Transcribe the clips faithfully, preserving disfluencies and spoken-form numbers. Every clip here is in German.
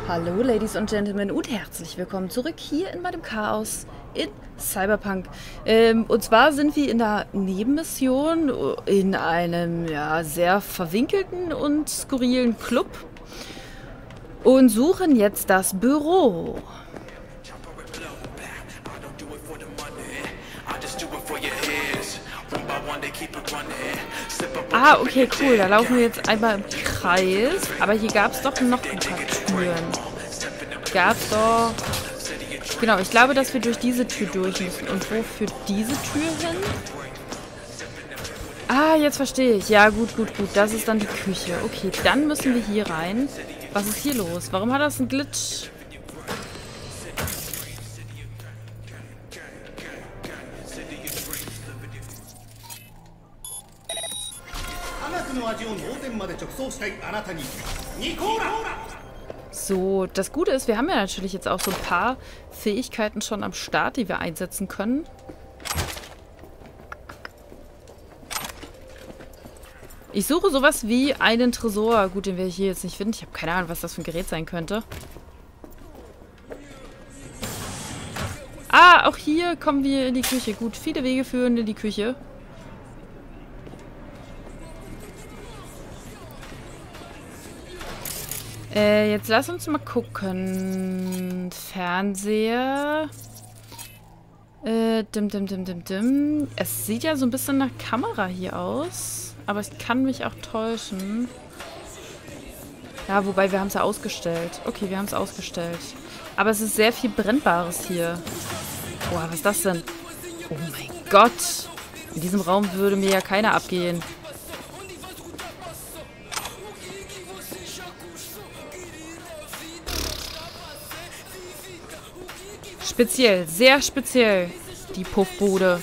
Hallo Ladies und Gentlemen und herzlich willkommen zurück hier in meinem Chaos in Cyberpunk. Ähm, und zwar sind wir in der Nebenmission in einem ja, sehr verwinkelten und skurrilen Club und suchen jetzt das Büro. Ah, okay, cool. Da laufen wir jetzt einmal im Kreis. Aber hier gab es doch noch ein paar Türen. Gab es doch... Genau, ich glaube, dass wir durch diese Tür durch müssen. Und wo führt diese Tür hin? Ah, jetzt verstehe ich. Ja, gut, gut, gut. Das ist dann die Küche. Okay, dann müssen wir hier rein. Was ist hier los? Warum hat das einen Glitch? So, das Gute ist, wir haben ja natürlich jetzt auch so ein paar Fähigkeiten schon am Start, die wir einsetzen können. Ich suche sowas wie einen Tresor. Gut, den werde ich hier jetzt nicht finden. Ich habe keine Ahnung, was das für ein Gerät sein könnte. Ah, auch hier kommen wir in die Küche. Gut, viele Wege führen in die Küche. Äh, jetzt lass uns mal gucken. Fernseher. Äh, dim, dim, dim, dim, dim. Es sieht ja so ein bisschen nach Kamera hier aus. Aber ich kann mich auch täuschen. Ja, wobei, wir haben es ja ausgestellt. Okay, wir haben es ausgestellt. Aber es ist sehr viel Brennbares hier. Boah, was ist das denn? Oh mein Gott. In diesem Raum würde mir ja keiner abgehen. Speziell, sehr speziell, die Puffbude.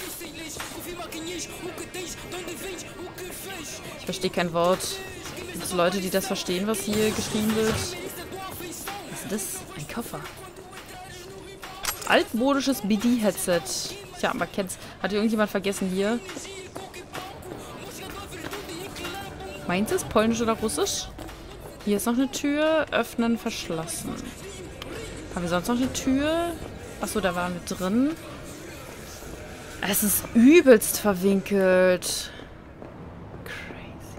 Ich verstehe kein Wort. Gibt es Leute, die das verstehen, was hier geschrieben wird? Was ist das? Ein Koffer. Altmodisches B D-Headset. Tja, man kennt's. Hat irgendjemand vergessen hier? Meint es Polnisch oder Russisch? Hier ist noch eine Tür. Öffnen, verschlossen. Haben wir sonst noch eine Tür? Achso, da waren wir drin. Es ist übelst verwinkelt. Crazy.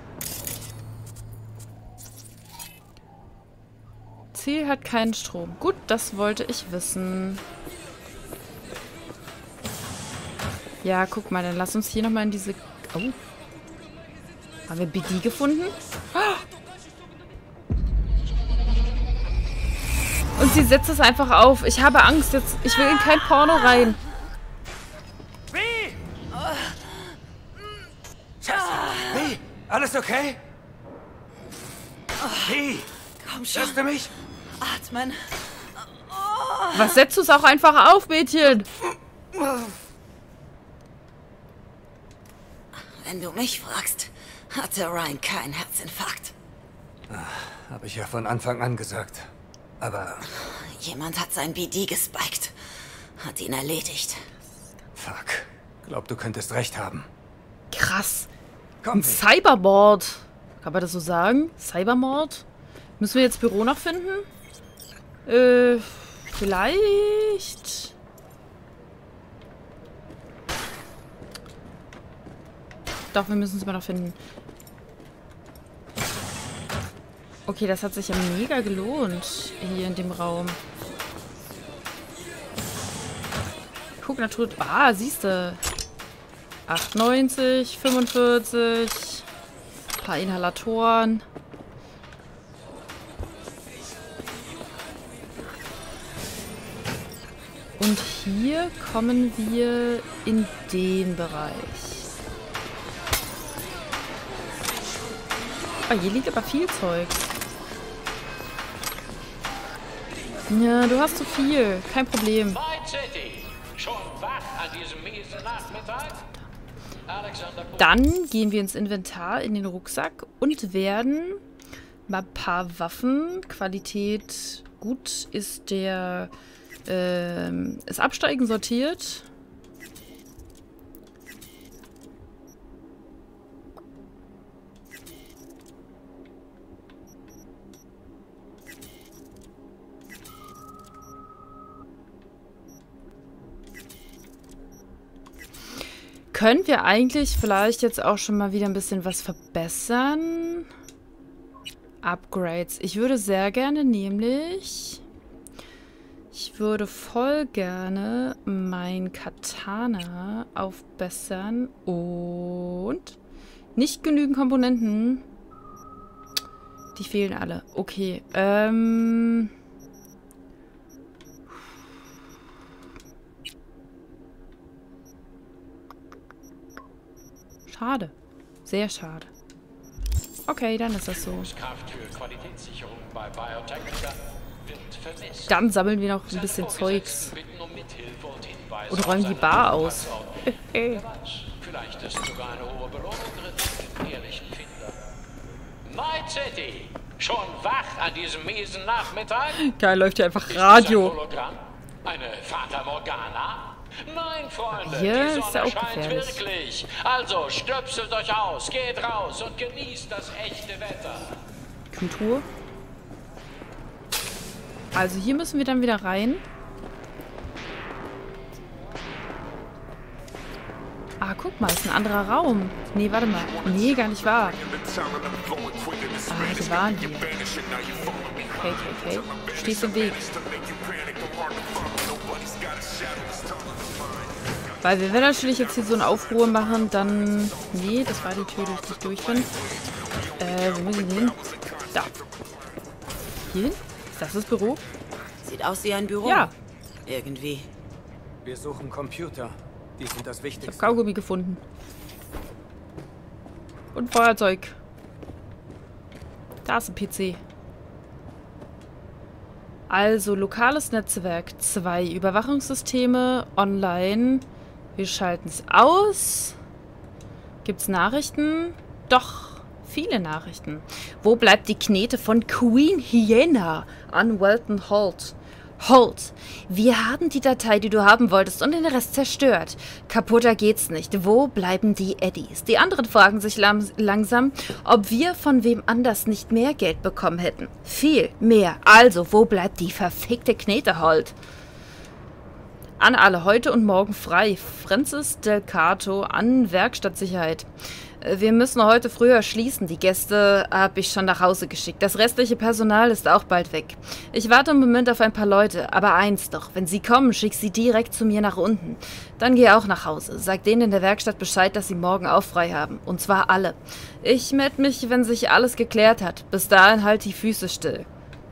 Ziel hat keinen Strom. Gut, das wollte ich wissen. Ja, guck mal, dann lass uns hier nochmal in diese... Oh. Haben wir B D gefunden? Oh. Und sie setzt es einfach auf. Ich habe Angst jetzt. Ich will in kein Porno rein. Wie? Scheiße. Wie? Alles okay? Wie? Komm schon. Hörst du mich? Atmen. Was setzt du es auch einfach auf, Mädchen? Wenn du mich fragst, hatte Ryan keinen Herzinfarkt. Habe ich ja von Anfang an gesagt. Aber... Jemand hat sein B D gespiked. Hat ihn erledigt. Fuck. Glaub, du könntest recht haben. Krass. Komm, Ein Cybermord. Kann man das so sagen? Cybermord? Müssen wir jetzt Büro noch finden? Äh, vielleicht... Doch, wir müssen es mal noch finden. Okay, das hat sich ja mega gelohnt, hier in dem Raum. Guck, Natur... Ah, siehste. achtundneunzig, fünfundvierzig. Ein paar Inhalatoren. Und hier kommen wir in den Bereich. Ah, hier liegt aber viel Zeug. Ja, du hast zu viel. Kein Problem. Dann gehen wir ins Inventar, in den Rucksack und werden mal ein paar Waffen. Qualität gut ist der... Ähm, ist Absteigen sortiert. können wir eigentlich vielleicht jetzt auch schon mal wieder ein bisschen was verbessern. Upgrades. Ich würde sehr gerne nämlich... Ich würde voll gerne mein Katana aufbessern und nicht genügend Komponenten. Die fehlen alle. Okay. Ähm... Schade. Sehr schade. Okay, dann ist das so. Dann sammeln wir noch ein bisschen Zeugs. Und räumen die Bar aus. Vielleicht ist sogar eine hohe Belohnung drin, ehrlichen Finder. Night City! Schon wach an diesem miesen Nachmittag? Geil, läuft hier einfach Radio. Ist das ein Hologramm? Eine Fata Morgana? Nein, Freunde, Hier die ist Sonne ja auch scheint gefährlich. wirklich. Also stöpselt euch aus, geht raus und genießt das echte Wetter. Kultur. Also hier müssen wir dann wieder rein. Ah, guck mal, ist ein anderer Raum. Nee, warte mal. Nee, gar nicht wahr. Ah, hier waren wir. Okay, okay, okay. Stehst im Weg. Weil wir, wenn natürlich jetzt hier so eine Aufruhr machen, dann... Nee, das war die Tür, durch die ich durch bin. Äh, wo müssen wir hin? Da. Hier hin? Ist das das Büro? Sieht aus wie ein Büro. Ja. Irgendwie. Wir suchen Computer. Die sind das Ich Wichtigste. habe Kaugummi gefunden. Und Feuerzeug. Da ist ein P C. Also, lokales Netzwerk. Zwei Überwachungssysteme. Online. Wir schalten es aus. Gibt's Nachrichten? Doch. Viele Nachrichten. Wo bleibt die Knete von Queen Hyena an Welton Holt? Holt, wir haben die Datei, die du haben wolltest, und den Rest zerstört. Kaputter geht's nicht. Wo bleiben die Eddies? Die anderen fragen sich lam- langsam, ob wir von wem anders nicht mehr Geld bekommen hätten. Viel mehr. Also, wo bleibt die verfickte Knete, Holt? An alle, heute und morgen frei. Francis Del Cato an Werkstattsicherheit. Wir müssen heute früher schließen. Die Gäste habe ich schon nach Hause geschickt. Das restliche Personal ist auch bald weg. Ich warte im Moment auf ein paar Leute. Aber eins doch, wenn sie kommen, schick sie direkt zu mir nach unten. Dann geh auch nach Hause. Sag denen in der Werkstatt Bescheid, dass sie morgen auch frei haben. Und zwar alle. Ich melde mich, wenn sich alles geklärt hat. Bis dahin halt die Füße still.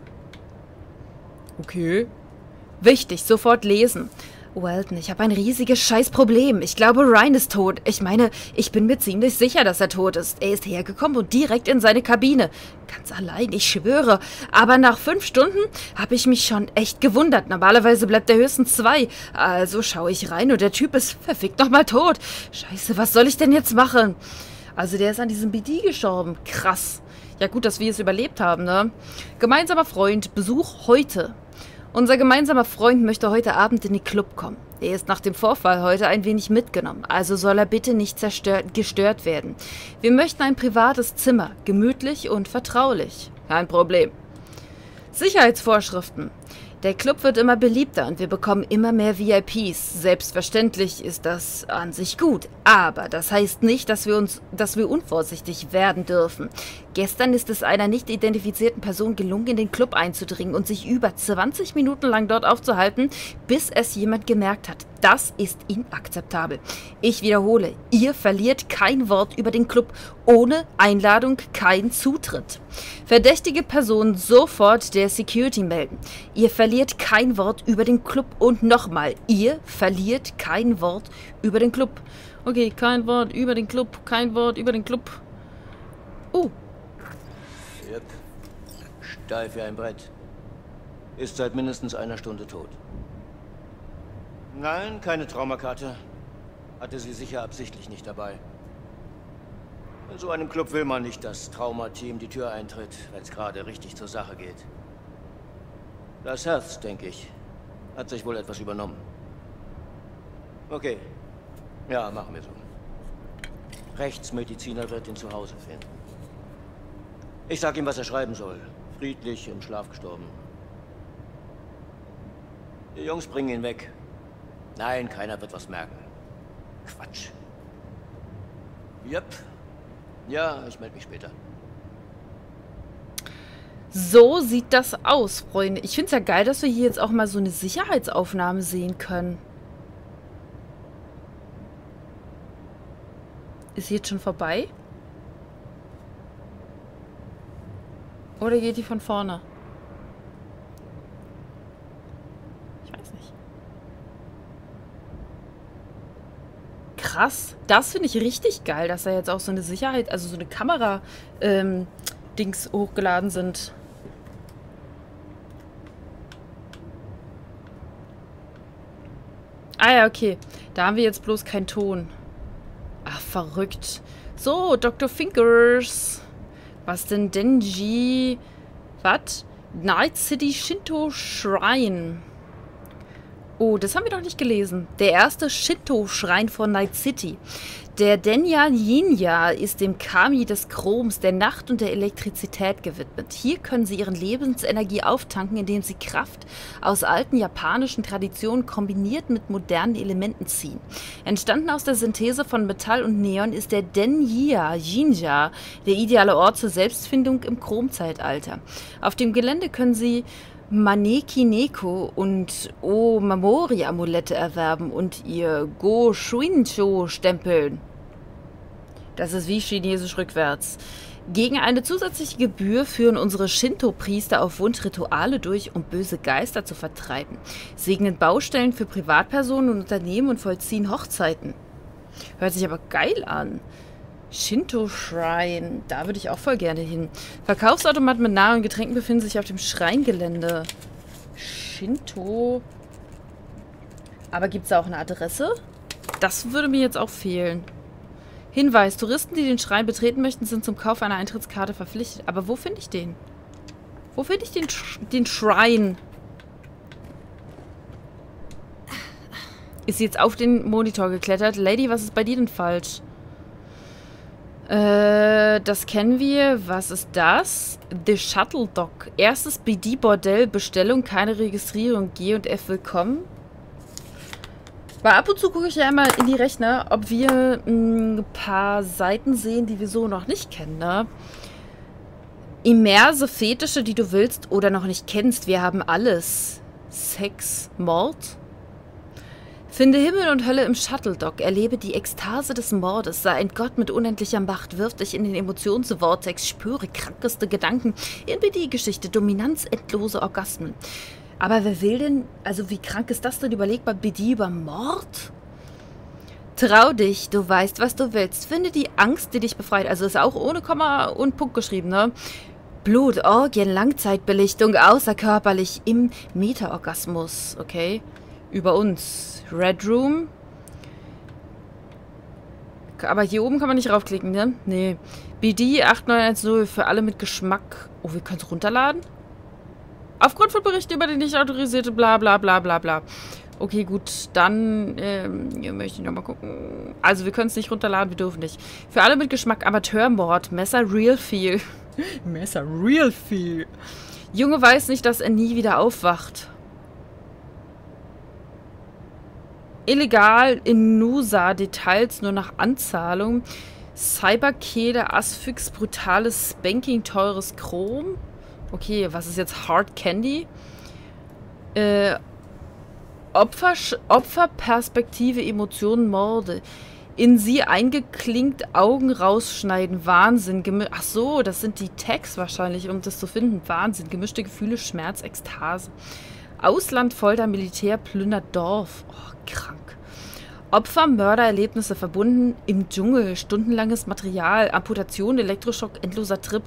Okay. Wichtig, sofort lesen. Welton, ich habe ein riesiges Scheißproblem. Ich glaube, Ryan ist tot. Ich meine, ich bin mir ziemlich sicher, dass er tot ist. Er ist hergekommen und direkt in seine Kabine. Ganz allein, ich schwöre. Aber nach fünf Stunden habe ich mich schon echt gewundert. Normalerweise bleibt er höchstens zwei. Also schaue ich rein und der Typ ist verfickt nochmal tot. Scheiße, was soll ich denn jetzt machen? Also der ist an diesem B D gestorben. Krass. Ja gut, dass wir es überlebt haben, ne? Gemeinsamer Freund, Besuch heute. Unser gemeinsamer Freund möchte heute Abend in den Club kommen. Er ist nach dem Vorfall heute ein wenig mitgenommen, also soll er bitte nicht zerstört, gestört werden. Wir möchten ein privates Zimmer, gemütlich und vertraulich. Kein Problem. Sicherheitsvorschriften. Der Club wird immer beliebter und wir bekommen immer mehr V I Ps. Selbstverständlich ist das an sich gut, aber das heißt nicht, dass wir uns, dass wir unvorsichtig werden dürfen. Gestern ist es einer nicht identifizierten Person gelungen, in den Club einzudringen und sich über zwanzig Minuten lang dort aufzuhalten, bis es jemand gemerkt hat. Das ist inakzeptabel. Ich wiederhole, ihr verliert kein Wort über den Club. Ohne Einladung kein Zutritt. Verdächtige Personen sofort der Security melden. Ihr verliert kein Wort über den Club. Und nochmal, ihr verliert kein Wort über den Club. Okay, kein Wort über den Club, kein Wort über den Club. Oh. Yep. Steif wie ein Brett. Ist seit mindestens einer Stunde tot. Nein, keine Traumakarte. Hatte sie sicher absichtlich nicht dabei. In so einem Club will man nicht, dass Traumateam die Tür eintritt, wenn es gerade richtig zur Sache geht. Das Herz, denke ich, hat sich wohl etwas übernommen. Okay. Ja, machen wir so. Rechtsmediziner wird ihn zu Hause finden. Ich sag ihm, was er schreiben soll. Friedlich im Schlaf gestorben. Die Jungs bringen ihn weg. Nein, keiner wird was merken. Quatsch. Yep. Ja, ich melde mich später. So sieht das aus, Freunde. Ich finde es ja geil, dass wir hier jetzt auch mal so eine Sicherheitsaufnahme sehen können. Ist sie jetzt schon vorbei? Oder geht die von vorne? Ich weiß nicht. Krass. Das finde ich richtig geil, dass da jetzt auch so eine Sicherheit, also so eine Kamera, ähm, Dings hochgeladen sind. Ah ja, okay. Da haben wir jetzt bloß keinen Ton. Ach, verrückt. So, Doktor Fingers. Was denn Denji? Was? Night City Shinto Shrine. Oh, das haben wir noch nicht gelesen. Der erste Shinto-Schrein von Night City. Der Denya Jinja ist dem Kami des Chroms, der Nacht und der Elektrizität gewidmet. Hier können sie ihren Lebensenergie auftanken, indem sie Kraft aus alten japanischen Traditionen kombiniert mit modernen Elementen ziehen. Entstanden aus der Synthese von Metall und Neon ist der Denya Jinja der ideale Ort zur Selbstfindung im Chromzeitalter. Auf dem Gelände können sie Maneki Neko und O Mamori Amulette erwerben und ihr Go Shuincho stempeln. Das ist wie Chinesisch rückwärts. Gegen eine zusätzliche Gebühr führen unsere Shinto-Priester auf Wunsch Rituale durch, um böse Geister zu vertreiben, segnen Baustellen für Privatpersonen und Unternehmen und vollziehen Hochzeiten. Hört sich aber geil an. Shinto-Shrine. Da würde ich auch voll gerne hin. Verkaufsautomaten mit Nahrung und Getränken befinden sich auf dem Schreingelände. Shinto. Aber gibt es da auch eine Adresse? Das würde mir jetzt auch fehlen. Hinweis. Touristen, die den Schrein betreten möchten, sind zum Kauf einer Eintrittskarte verpflichtet. Aber wo finde ich den? Wo finde ich den, Sch den Shrine? Ist sie jetzt auf den Monitor geklettert? Lady, was ist bei dir denn falsch? Äh, das kennen wir. Was ist das? The Shuttle Dock. Erstes B D-Bordell. Bestellung, keine Registrierung. G und F willkommen. Weil ab und zu gucke ich ja immer in die Rechner, ob wir ein paar Seiten sehen, die wir so noch nicht kennen, ne? Immerse Fetische, die du willst oder noch nicht kennst. Wir haben alles. Sex, Mord. Finde Himmel und Hölle im Shuttle-Dock. Erlebe die Ekstase des Mordes. Sei ein Gott mit unendlicher Macht. Wirf dich in den Emotionsvortex. Spüre krankeste Gedanken. In B D-Geschichte. Dominanz, endlose Orgasmen. Aber wer will denn... Also wie krank ist das denn überlegbar? B D über Mord? Trau dich. Du weißt, was du willst. Finde die Angst, die dich befreit. Also ist auch ohne Komma und Punkt geschrieben, ne? Blut, Orgien, Langzeitbelichtung, außerkörperlich im Meta-Orgasmus. Okay? Über uns. Red Room. Aber hier oben kann man nicht raufklicken, ne? Nee. B D acht neun eins null für alle mit Geschmack. Oh, wir können es runterladen? Aufgrund von Berichten über die nicht autorisierte bla bla bla bla bla. Okay, gut. Dann ähm, hier möchte ich nochmal gucken. Also, wir können es nicht runterladen, wir dürfen nicht. Für alle mit Geschmack Amateurmord. Messer Real Feel. Messer Real Feel. Junge weiß nicht, dass er nie wieder aufwacht. Illegal in Nusa, Details nur nach Anzahlung. Cyberkede, Asphyx, brutales Spanking, teures Chrom. Okay, was ist jetzt Hard Candy? Äh, Opfer, Opferperspektive, Emotionen, Morde. In sie eingeklinkt, Augen rausschneiden, Wahnsinn. Ach so, das sind die Tags wahrscheinlich, um das zu finden. Wahnsinn, gemischte Gefühle, Schmerz, Ekstase. Ausland, Folter, Militär, plündert Dorf. Oh, krank. Opfer, Mördererlebnisse verbunden im Dschungel, stundenlanges Material, Amputation, Elektroschock, endloser Trip.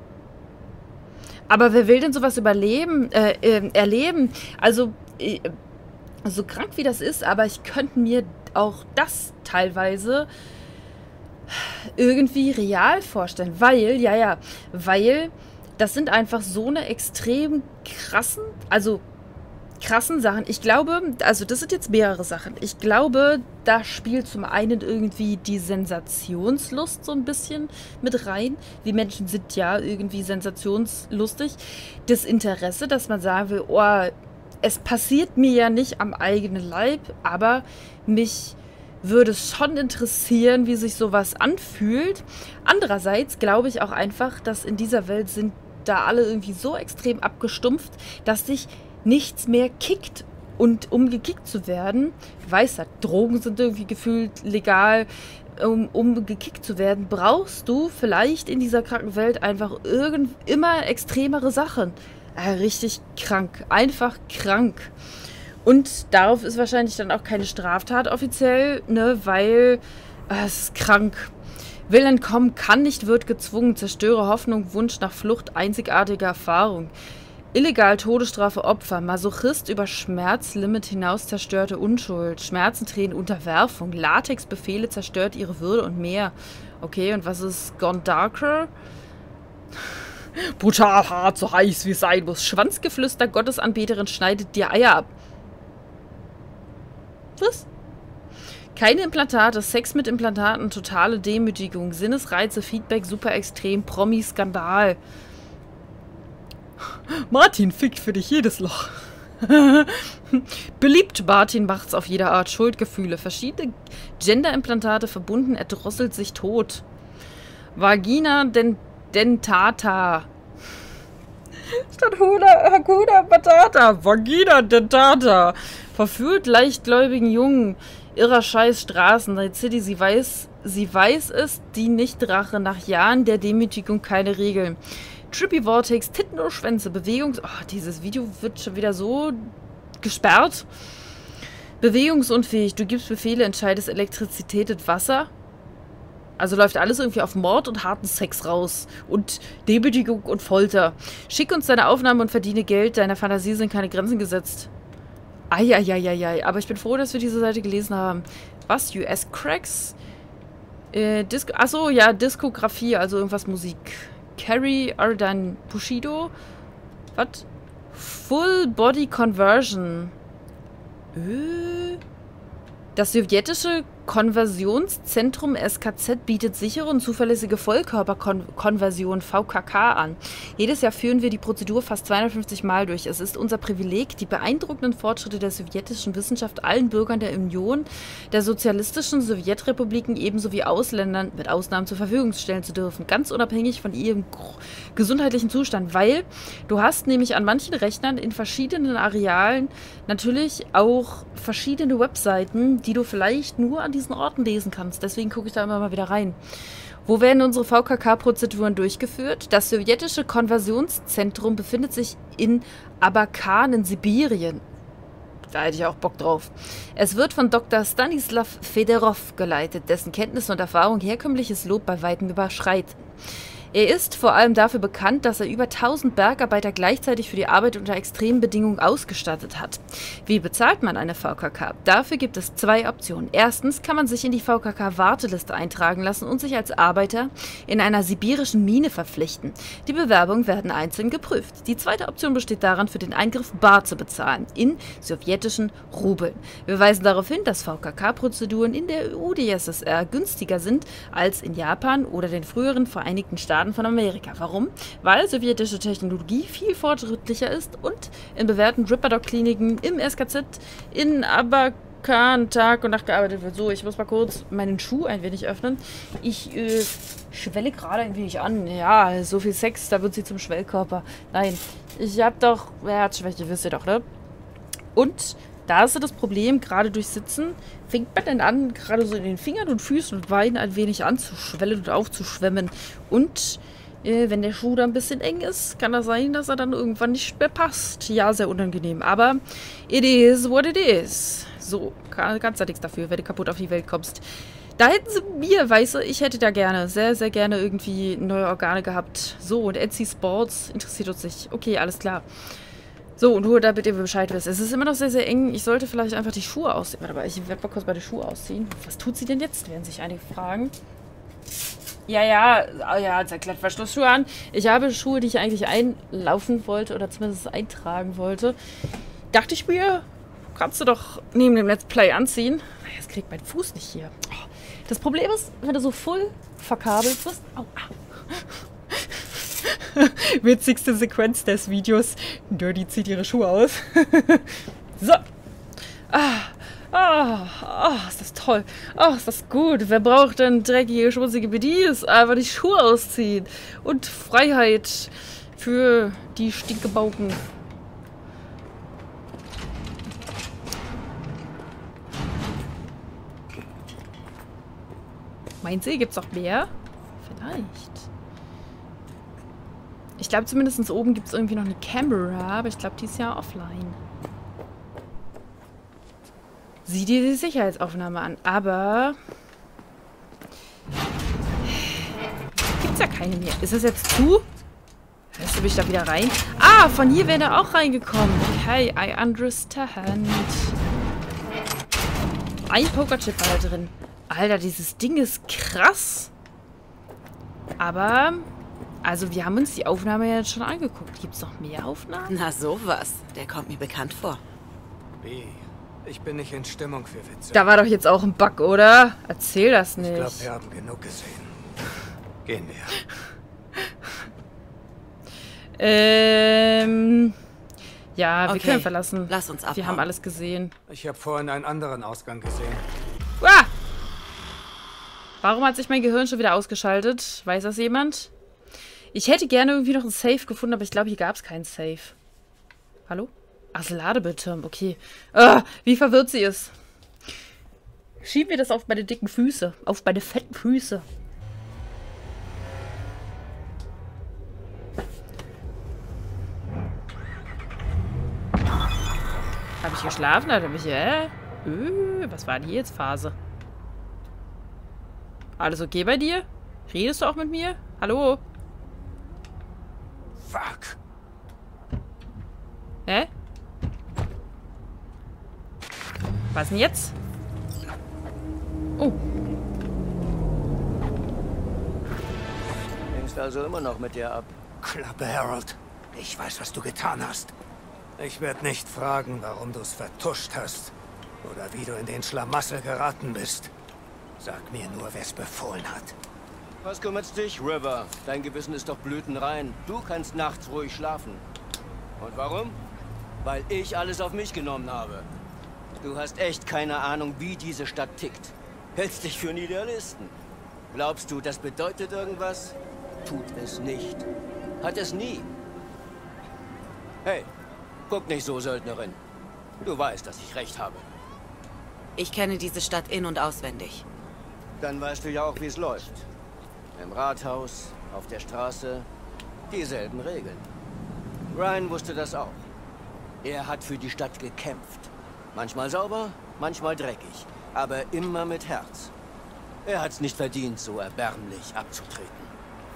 Aber wer will denn sowas überleben, äh, äh, erleben? Also, äh, so krank wie das ist, aber ich könnte mir auch das teilweise irgendwie real vorstellen. Weil, ja, ja, weil das sind einfach so eine extrem krassen, also krassen Sachen. Ich glaube, also das sind jetzt mehrere Sachen. Ich glaube, da spielt zum einen irgendwie die Sensationslust so ein bisschen mit rein. Wir Menschen sind ja irgendwie sensationslustig. Das Interesse, dass man sagen will, oh, es passiert mir ja nicht am eigenen Leib, aber mich würde schon interessieren, wie sich sowas anfühlt. Andererseits glaube ich auch einfach, dass in dieser Welt sind da alle irgendwie so extrem abgestumpft, dass dich nichts mehr kickt. Und um gekickt zu werden, ich weiß ja, Drogen sind irgendwie gefühlt legal, um, um gekickt zu werden, brauchst du vielleicht in dieser kranken Welt einfach irgend, immer extremere Sachen. Äh, richtig krank, einfach krank. Und darauf ist wahrscheinlich dann auch keine Straftat offiziell, ne, weil äh, es ist krank. Will entkommen, kann nicht, wird gezwungen, zerstöre Hoffnung, Wunsch nach Flucht, einzigartige Erfahrung. Illegal, Todesstrafe, Opfer, Masochist über Schmerzlimit hinaus zerstörte Unschuld, Schmerzen, Tränen, Unterwerfung, Latexbefehle zerstört ihre Würde und mehr. Okay, und was ist Gone Darker? Brutal, hart, so heiß wie es sein muss. Schwanzgeflüster, Gottesanbeterin schneidet dir Eier ab. Was? Keine Implantate, Sex mit Implantaten, totale Demütigung, Sinnesreize, Feedback, super extrem, Promi-Skandal. Martin fickt für dich jedes Loch. Beliebt, Martin macht's auf jede Art, Schuldgefühle, verschiedene Genderimplantate verbunden, er drosselt sich tot. Vagina den dentata. Statt Huna, Hakuna Matata. Vagina dentata. Verführt leichtgläubigen Jungen. Irrer Scheiß Straßen. Night City, sie weiß, sie weiß es, die Nicht-Drache. Nach Jahren der Demütigung keine Regeln. Trippy Vortex, Titten oder Schwänze. Bewegungs... Oh, dieses Video wird schon wieder so gesperrt. Bewegungsunfähig. Du gibst Befehle, entscheidest Elektrizität und Wasser. Also läuft alles irgendwie auf Mord und harten Sex raus. Und Demütigung und Folter. Schick uns deine Aufnahmen und verdiene Geld. Deiner Fantasie sind keine Grenzen gesetzt. Eieieiei. Aber ich bin froh, dass wir diese Seite gelesen haben. Was? U S-Cracks? Äh, Disco... Achso, ja, Diskografie, also irgendwas Musik. Carrie Ardan Bushido? Was? Full Body Conversion. Äh... Das sowjetische Konversionszentrum S K Z bietet sichere und zuverlässige Vollkörperkonversion V K K an. Jedes Jahr führen wir die Prozedur fast zweihundertfünfzig Mal durch. Es ist unser Privileg, die beeindruckenden Fortschritte der sowjetischen Wissenschaft allen Bürgern der Union, der sozialistischen Sowjetrepubliken ebenso wie Ausländern mit Ausnahmen zur Verfügung stellen zu dürfen. Ganz unabhängig von ihrem gesundheitlichen Zustand. Weil du hast nämlich an manchen Rechnern in verschiedenen Arealen natürlich auch verschiedene Webseiten, die du vielleicht nur an diesen Orten lesen kannst. Deswegen gucke ich da immer mal wieder rein. Wo werden unsere V K K-Prozeduren durchgeführt? Das sowjetische Konversionszentrum befindet sich in Abakan in Sibirien. Da hätte ich auch Bock drauf. Es wird von Doktor Stanislav Fedorov geleitet, dessen Kenntnis und Erfahrung herkömmliches Lob bei weitem überschreiten. Er ist vor allem dafür bekannt, dass er über tausend Bergarbeiter gleichzeitig für die Arbeit unter extremen Bedingungen ausgestattet hat. Wie bezahlt man eine V K K? Dafür gibt es zwei Optionen. Erstens kann man sich in die V K K-Warteliste eintragen lassen und sich als Arbeiter in einer sibirischen Mine verpflichten. Die Bewerbungen werden einzeln geprüft. Die zweite Option besteht darin, für den Eingriff bar zu bezahlen, in sowjetischen Rubeln. Wir weisen darauf hin, dass V K K-Prozeduren in der U d S S R günstiger sind als in Japan oder den früheren Vereinigten Staaten von Amerika. Warum? Weil sowjetische Technologie viel fortschrittlicher ist und in bewährten Ripperdoc-Kliniken im S K Z in Abakan Tag und Nacht gearbeitet wird. So, ich muss mal kurz meinen Schuh ein wenig öffnen. Ich äh, schwelle gerade ein wenig an. Ja, so viel Sex, da wird sie zum Schwellkörper. Nein, ich hab doch Herzschwäche, wisst ihr doch, ne? Und da ist ja das Problem, gerade durch Sitzen fängt man dann an, gerade so in den Fingern und Füßen und Beinen ein wenig anzuschwellen und aufzuschwemmen. Und äh, wenn der Schuh da ein bisschen eng ist, kann das sein, dass er dann irgendwann nicht mehr passt. Ja, sehr unangenehm. Aber it is what it is. So, kann, kannst ja nichts dafür, wenn du kaputt auf die Welt kommst. Da hätten sie mir, weißt du, ich hätte da gerne, sehr, sehr gerne irgendwie neue Organe gehabt. So, und N C Sports interessiert uns nicht. Okay, alles klar. So, nur damit ihr Bescheid wisst. Es ist immer noch sehr, sehr eng. Ich sollte vielleicht einfach die Schuhe ausziehen. Warte mal, ich werde mal kurz meine Schuhe ausziehen. Was tut sie denn jetzt, werden sich einige fragen. Ja, ja, ja, jetzt erklärt Verschlussschuhe an. Ich habe Schuhe, die ich eigentlich einlaufen wollte oder zumindest eintragen wollte. Dachte ich mir, kannst du doch neben dem Let's Play anziehen. Jetzt kriegt mein Fuß nicht hier. Das Problem ist, wenn du so voll verkabelt bist. Au, au. Witzigste Sequenz des Videos. Dirty zieht ihre Schuhe aus. So. Ah, Ah, oh, ist das toll. Oh, ist das gut. Wer braucht denn dreckige, schmutzige B Ds? Einfach die Schuhe ausziehen. Und Freiheit für die Stinkebauken. Meint ihr, gibt's noch mehr? Vielleicht. Ich glaube, zumindest oben gibt es irgendwie noch eine Kamera, aber ich glaube, die ist ja offline. Sieh dir die Sicherheitsaufnahme an, aber gibt's ja keine mehr. Ist das jetzt zu? Lässt du mich da wieder rein? Ah, von hier wäre er auch reingekommen. Okay, I understand. Ein Pokerchip war da drin. Alter, dieses Ding ist krass. Aber, also wir haben uns die Aufnahme ja jetzt schon angeguckt. Gibt es noch mehr Aufnahmen? Na sowas. Der kommt mir bekannt vor. Wie? Ich bin nicht in Stimmung für Witze. Da war doch jetzt auch ein Bug, oder? Erzähl das nicht. Ich glaube, wir haben genug gesehen. Gehen wir. Ähm... Ja, wir Okay, können verlassen. lass uns abhauen. Wir haben alles gesehen. Ich habe vorhin einen anderen Ausgang gesehen. Ah! Warum hat sich mein Gehirn schon wieder ausgeschaltet? Weiß das jemand? Ich hätte gerne irgendwie noch ein Safe gefunden, aber ich glaube, hier gab es keinen Safe. Hallo? Ach, Ladebildschirm, okay. Ah, wie verwirrt sie ist. Schieben wir das auf meine dicken Füße. Auf meine fetten Füße. Habe ich geschlafen? Hat er mich, äh? Äh, was war denn hier jetzt Phase? Alles okay bei dir? Redest du auch mit mir? Hallo? Fuck. Hä? Was denn jetzt? Oh. Hängst also immer noch mit dir ab. Klappe, Harold. Ich weiß, was du getan hast. Ich werde nicht fragen, warum du es vertuscht hast. Oder wie du in den Schlamassel geraten bist. Sag mir nur, wer es befohlen hat. Was kümmert's dich, River? Dein Gewissen ist doch blütenrein. Du kannst nachts ruhig schlafen. Und warum? Weil ich alles auf mich genommen habe. Du hast echt keine Ahnung, wie diese Stadt tickt. Hältst dich für einen Idealisten. Glaubst du, das bedeutet irgendwas? Tut es nicht. Hat es nie. Hey, guck nicht so, Söldnerin. Du weißt, dass ich recht habe. Ich kenne diese Stadt in- und auswendig. Dann weißt du ja auch, wie es läuft. Im Rathaus, auf der Straße, dieselben Regeln. Ryan wusste das auch. Er hat für die Stadt gekämpft. Manchmal sauber, manchmal dreckig, aber immer mit Herz. Er hat's nicht verdient, so erbärmlich abzutreten.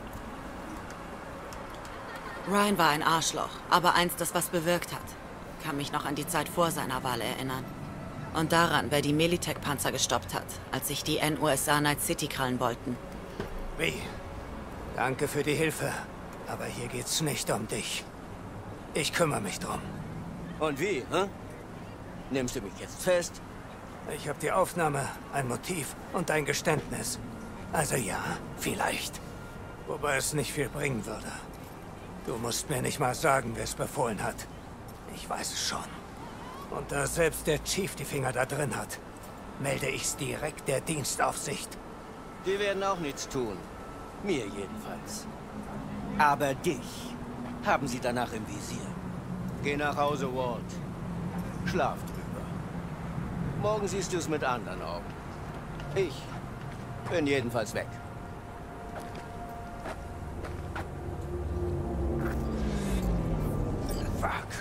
Ryan war ein Arschloch, aber eins, das was bewirkt hat. Kann mich noch an die Zeit vor seiner Wahl erinnern. Und daran, wer die Militech-Panzer gestoppt hat, als sich die N U S A Night City krallen wollten. Wie? Danke für die Hilfe. Aber hier geht's nicht um dich. Ich kümmere mich drum. Und wie, hä? Nimmst du mich jetzt fest? Ich habe die Aufnahme, ein Motiv und ein Geständnis. Also ja, vielleicht. Wobei es nicht viel bringen würde. Du musst mir nicht mal sagen, wer es befohlen hat. Ich weiß es schon. Und da selbst der Chief die Finger da drin hat, melde ich's direkt der Dienstaufsicht. Die werden auch nichts tun. Mir jedenfalls. Aber dich haben sie danach im Visier. Geh nach Hause, Walt. Schlaf drüber. Morgen siehst du es mit anderen Augen. Ich bin jedenfalls weg. Fuck.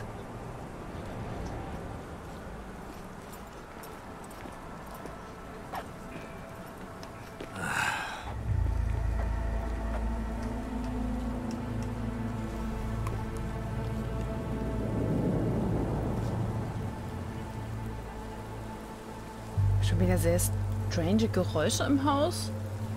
Schon wieder sehr strange Geräusche im Haus.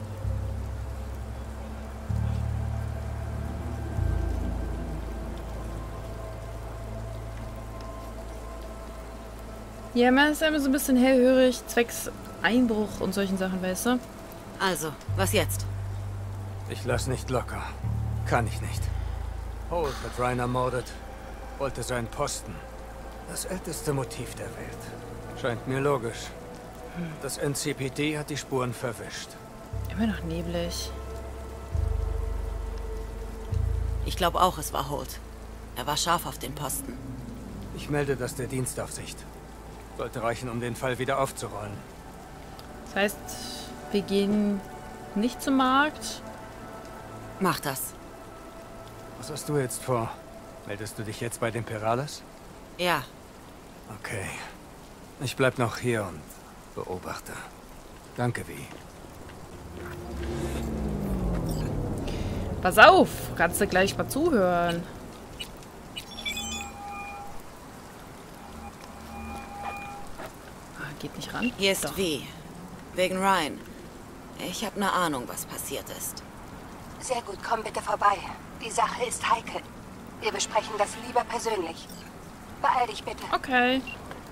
Ja, man ist immer so ein bisschen hellhörig, zwecks Einbruch und solchen Sachen, weißt du? Also, was jetzt? Ich lass nicht locker. Kann ich nicht. Holt hat Ryan ermordet. Wollte seinen Posten. Das älteste Motiv der Welt. Scheint mir logisch. Das N C P D hat die Spuren verwischt. Immer noch neblig. Ich glaube auch, es war Holt. Er war scharf auf den Posten. Ich melde das der Dienstaufsicht. Sollte reichen, um den Fall wieder aufzurollen. Das heißt, wir gehen nicht zum Markt. Mach das. Was hast du jetzt vor? Meldest du dich jetzt bei den Perales? Ja. Okay. Ich bleib noch hier und beobachte. Danke, Vi. Pass auf, kannst du gleich mal zuhören. Ah, geht nicht ran. Hier ist Doch. V. Wegen Ryan. Ich habe eine Ahnung, was passiert ist. Sehr gut, komm bitte vorbei. Die Sache ist heikel. Wir besprechen das lieber persönlich. Beeil dich bitte. Okay.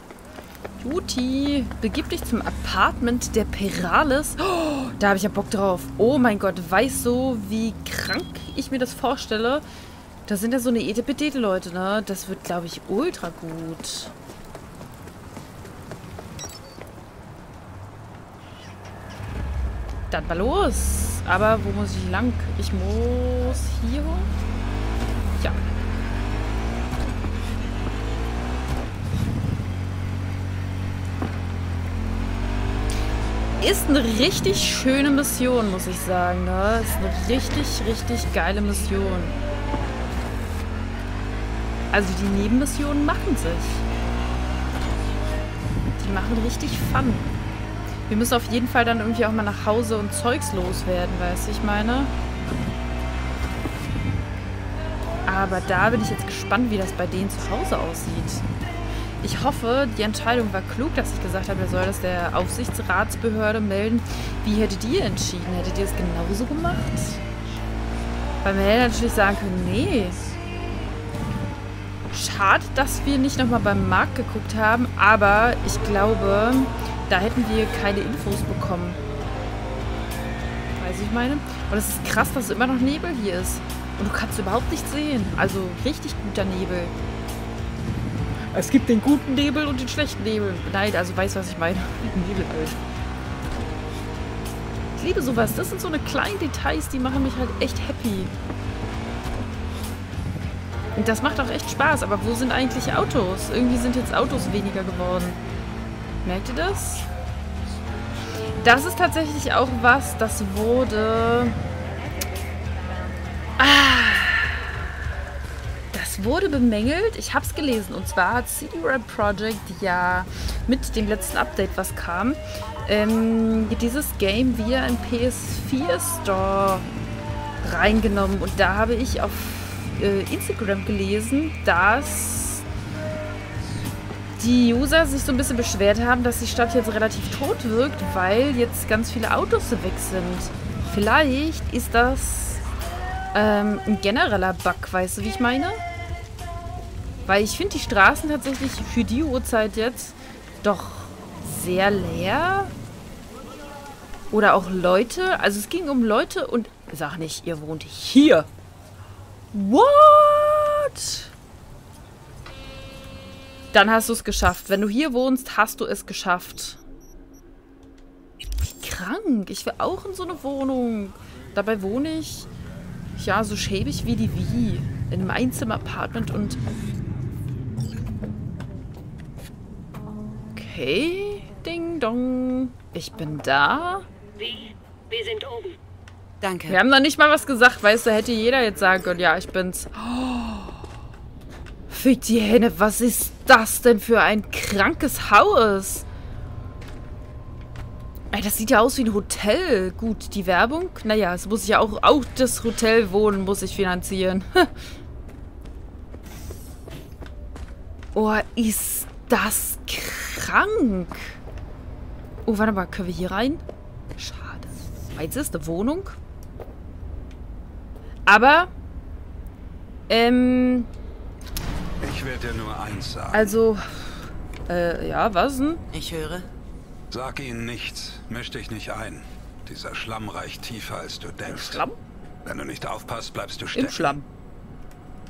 Juti, begib dich zum Apartment der Perales. Oh, da habe ich ja Bock drauf. Oh mein Gott, weißt du, wie krank ich mir das vorstelle? Da sind ja so eine Etepetete-Leute, ne? Das wird, glaube ich, ultra gut. Dann mal los. Aber wo muss ich lang? Ich muss hier hoch? Ja. Ist eine richtig schöne Mission, muss ich sagen. Ne? Ist eine richtig, richtig geile Mission. Also die Nebenmissionen machen sich. Die machen richtig Fun. Wir müssen auf jeden Fall dann irgendwie auch mal nach Hause und Zeugs loswerden, weißt du, ich meine. Aber da bin ich jetzt gespannt, wie das bei denen zu Hause aussieht. Ich hoffe, die Entscheidung war klug, dass ich gesagt habe, er soll das der Aufsichtsratsbehörde melden. Wie hättet ihr entschieden? Hättet ihr es genauso gemacht? Weil man hätte natürlich sagen können, nee. Schade, dass wir nicht nochmal beim Markt geguckt haben, aber ich glaube, da hätten wir keine Infos bekommen. Weiß ich meine? Und es ist krass, dass immer noch Nebel hier ist. Und du kannst überhaupt nichts sehen. Also richtig guter Nebel. Es gibt den guten Nebel und den schlechten Nebel. Nein, also weißt du, was ich meine? Nebel halt. Ich liebe sowas. Das sind so eine kleinen Details, die machen mich halt echt happy. Und das macht auch echt Spaß. Aber wo sind eigentlich Autos? Irgendwie sind jetzt Autos weniger geworden. Merkt ihr das? Das ist tatsächlich auch was, das wurde... Ah... Das wurde bemängelt. Ich habe es gelesen. Und zwar hat C D Red Projekt ja mit dem letzten Update, was kam, ähm, dieses Game wieder in P S vier Store reingenommen. Und da habe ich auf äh, Instagram gelesen, dass die User sich so ein bisschen beschwert haben, dass die Stadt jetzt relativ tot wirkt, weil jetzt ganz viele Autos weg sind. Vielleicht ist das ähm, ein genereller Bug, weißt du, wie ich meine? Weil ich finde die Straßen tatsächlich für die Uhrzeit jetzt doch sehr leer. Oder auch Leute. Also es ging um Leute und... Sag nicht, ihr wohnt hier. What? Dann hast du es geschafft. Wenn du hier wohnst, hast du es geschafft. Wie krank. Ich will auch in so eine Wohnung. Dabei wohne ich, ja, so schäbig wie die Wie. In einem Einzimmer-Apartment und... Okay. Ding dong. Ich bin da. Wie? Wir sind oben. Danke. Wir haben noch nicht mal was gesagt, weißt du, hätte jeder jetzt sagen können, ja, ich bin's. Oh. Fick die Hände, was ist das denn für ein krankes Haus? Ey, das sieht ja aus wie ein Hotel. Gut, die Werbung? Naja, es muss ja auch, auch das Hotel wohnen, muss ich finanzieren. Oh, ist das krank. Oh, warte mal, können wir hier rein? Schade. Meinst du, ist eine Wohnung? Aber, ähm... Ich werde dir nur eins sagen. Also, äh, ja, was denn? Ich höre. Sag ihnen nichts. Misch dich nicht ein. Dieser Schlamm reicht tiefer, als du denkst. Schlamm? Wenn du nicht aufpasst, bleibst du stecken. Im Schlamm.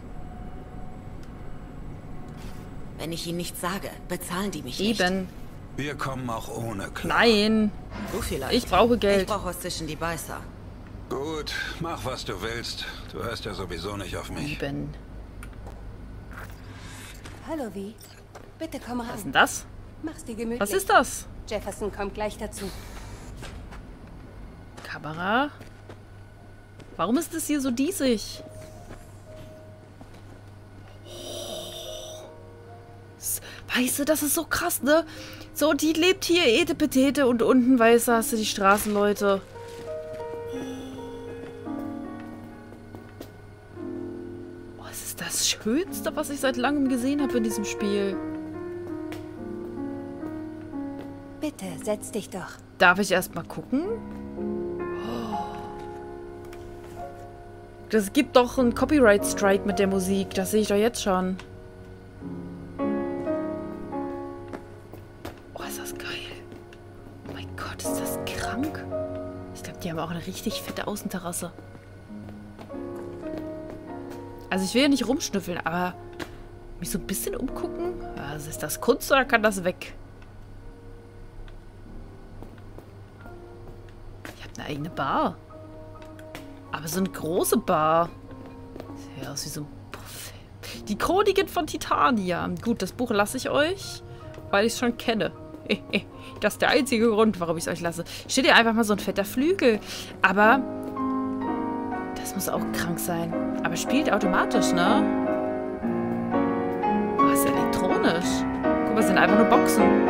Wenn ich ihnen nichts sage, bezahlen die mich nicht. Eben. Wir kommen auch ohne klar. Nein. Du vielleicht. Ich brauche Geld. Ich brauche was zwischen die Beißer. Gut, mach was du willst. Du hörst ja sowieso nicht auf mich. Eben. Hallo, Vi. Bitte komm Was ist denn rein. das? Mach's dir gemütlich. Was ist das? Jefferson kommt gleich dazu. Kamera? Warum ist das hier so diesig? Weißt du, das ist so krass, ne? So, die lebt hier Etepetete und unten, weißt du, hast du die Straßenleute. Oh, es ist das Schönste, was ich seit langem gesehen habe in diesem Spiel. Bitte, setz dich doch. Darf ich erst mal gucken? Das gibt doch einen Copyright-Strike mit der Musik. Das sehe ich doch jetzt schon. Oh, ist das geil. Oh mein Gott, ist das krank. Ich glaube, die haben auch eine richtig fette Außenterrasse. Also ich will ja nicht rumschnüffeln, aber mich so ein bisschen umgucken. Also ist das Kunst oder kann das weg? Ich habe eine eigene Bar. Aber so eine große Bar. Sieht ja aus wie so ein Buffet. Die Chroniken von Titania. Gut, das Buch lasse ich euch, weil ich es schon kenne. Das ist der einzige Grund, warum ich es euch lasse. Steht hier einfach mal so ein fetter Flügel. Aber das muss auch krank sein. Aber spielt automatisch, ne? Oh, ist elektronisch. Guck mal, es sind einfach nur Boxen.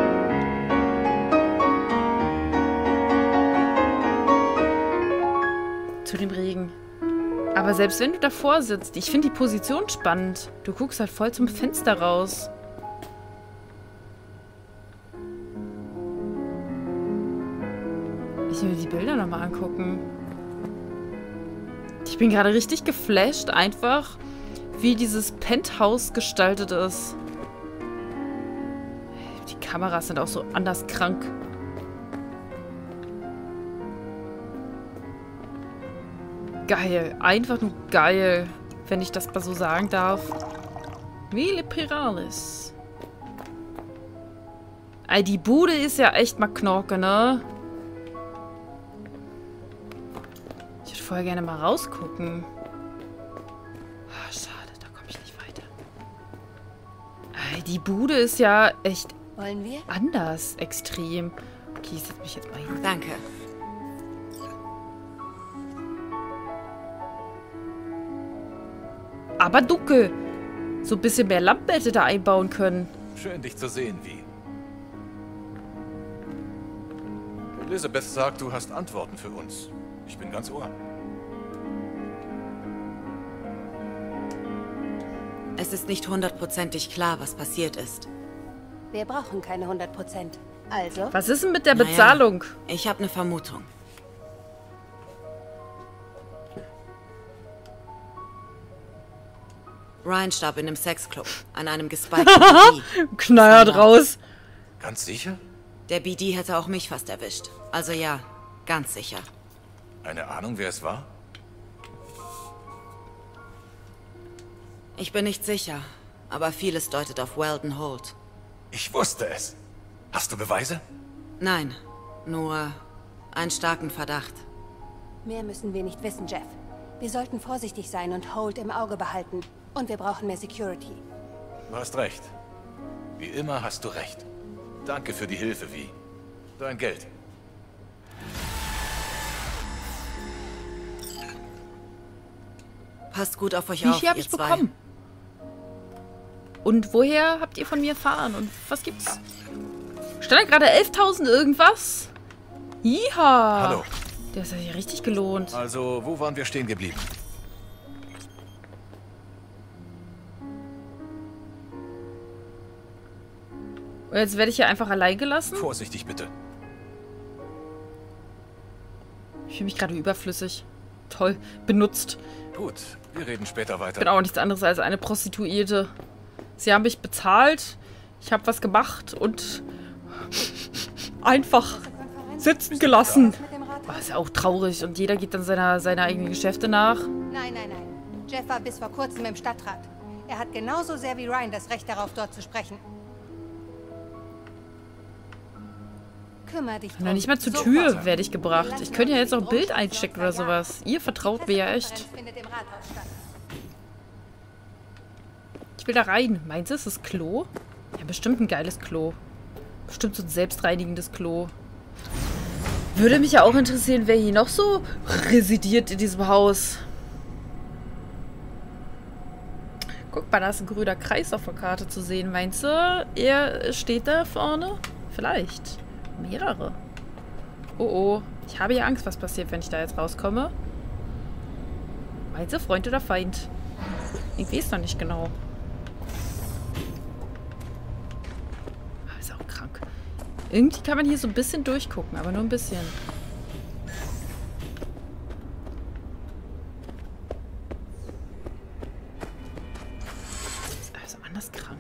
Zu dem Regen. Aber selbst wenn du davor sitzt, ich finde die Position spannend. Du guckst halt voll zum Fenster raus. Ich will mir die Bilder nochmal angucken. Ich bin gerade richtig geflasht, einfach, wie dieses Penthouse gestaltet ist. Die Kameras sind auch so anders krank. Geil. Einfach nur geil. Wenn ich das mal so sagen darf. Mille Piralis. Ey, die Bude ist ja echt mal Knorke, ne? Ich würde vorher gerne mal rausgucken. Ah, schade, da komme ich nicht weiter. Ey, die Bude ist ja echt Wollen wir? anders, extrem. Okay, ich setze mich jetzt mal hin. Danke. Aber dunkel. So ein bisschen mehr Lampen hätte da einbauen können. Schön, dich zu sehen, Vi. Elizabeth sagt, du hast Antworten für uns. Ich bin ganz Ohr. Es ist nicht hundertprozentig klar, was passiert ist. Wir brauchen keine hundert Prozent. Also? Was ist denn mit der Naja, Bezahlung? Ich habe eine Vermutung. Ryan starb in einem Sexclub, an einem gespikten B D. Knallert raus. Ganz sicher? Der B D hätte auch mich fast erwischt. Also ja, ganz sicher. Eine Ahnung, wer es war? Ich bin nicht sicher, aber vieles deutet auf Weldon Holt. Ich wusste es. Hast du Beweise? Nein, nur einen starken Verdacht. Mehr müssen wir nicht wissen, Jeff. Wir sollten vorsichtig sein und Holt im Auge behalten. Und wir brauchen mehr Security. Du hast recht. Wie immer hast du recht. Danke für die Hilfe, Vi. Dein Geld. Passt gut auf euch Wie auf, viel habe ihr ich zwei. bekommen? Und woher habt ihr von mir erfahren? Und was gibt's? Stand da gerade elftausend irgendwas? Jiha! Hallo. Der ist ja hier richtig gelohnt. Also, wo waren wir stehen geblieben? Und jetzt werde ich hier einfach allein gelassen? Vorsichtig, bitte. Ich fühle mich gerade überflüssig. Toll. Benutzt. Gut, wir reden später Ich weiter. bin auch nichts anderes als eine Prostituierte. Sie haben mich bezahlt. Ich habe was gemacht und einfach sitzen gelassen. Mit dem Rat? Oh, ist ja auch traurig. Und jeder geht dann seiner, seiner eigenen Geschäfte nach. Nein, nein, nein. Jeff war bis vor kurzem im Stadtrat. Er hat genauso sehr wie Ryan das Recht darauf, dort zu sprechen. Kümmer dich Noch drum. nicht mal zur Sofort. Tür werde ich gebracht. Ich könnte ja jetzt auch ein Bild einchecken oder sowas. Ihr vertraut mir ja echt. Findet im Rathaus statt. Ich will da rein. Meinst du, ist das Klo? Ja, bestimmt ein geiles Klo. Bestimmt so ein selbstreinigendes Klo. Würde mich ja auch interessieren, wer hier noch so residiert in diesem Haus. Guck mal, da ist ein grüner Kreis auf der Karte zu sehen. Meinst du, er steht da vorne? Vielleicht. Mehrere. Oh oh. Ich habe ja Angst, was passiert, wenn ich da jetzt rauskomme. Meinst du, Freund oder Feind? Ich weiß noch nicht genau. Ah, ist auch krank. Irgendwie kann man hier so ein bisschen durchgucken, aber nur ein bisschen. Ist also anders krank.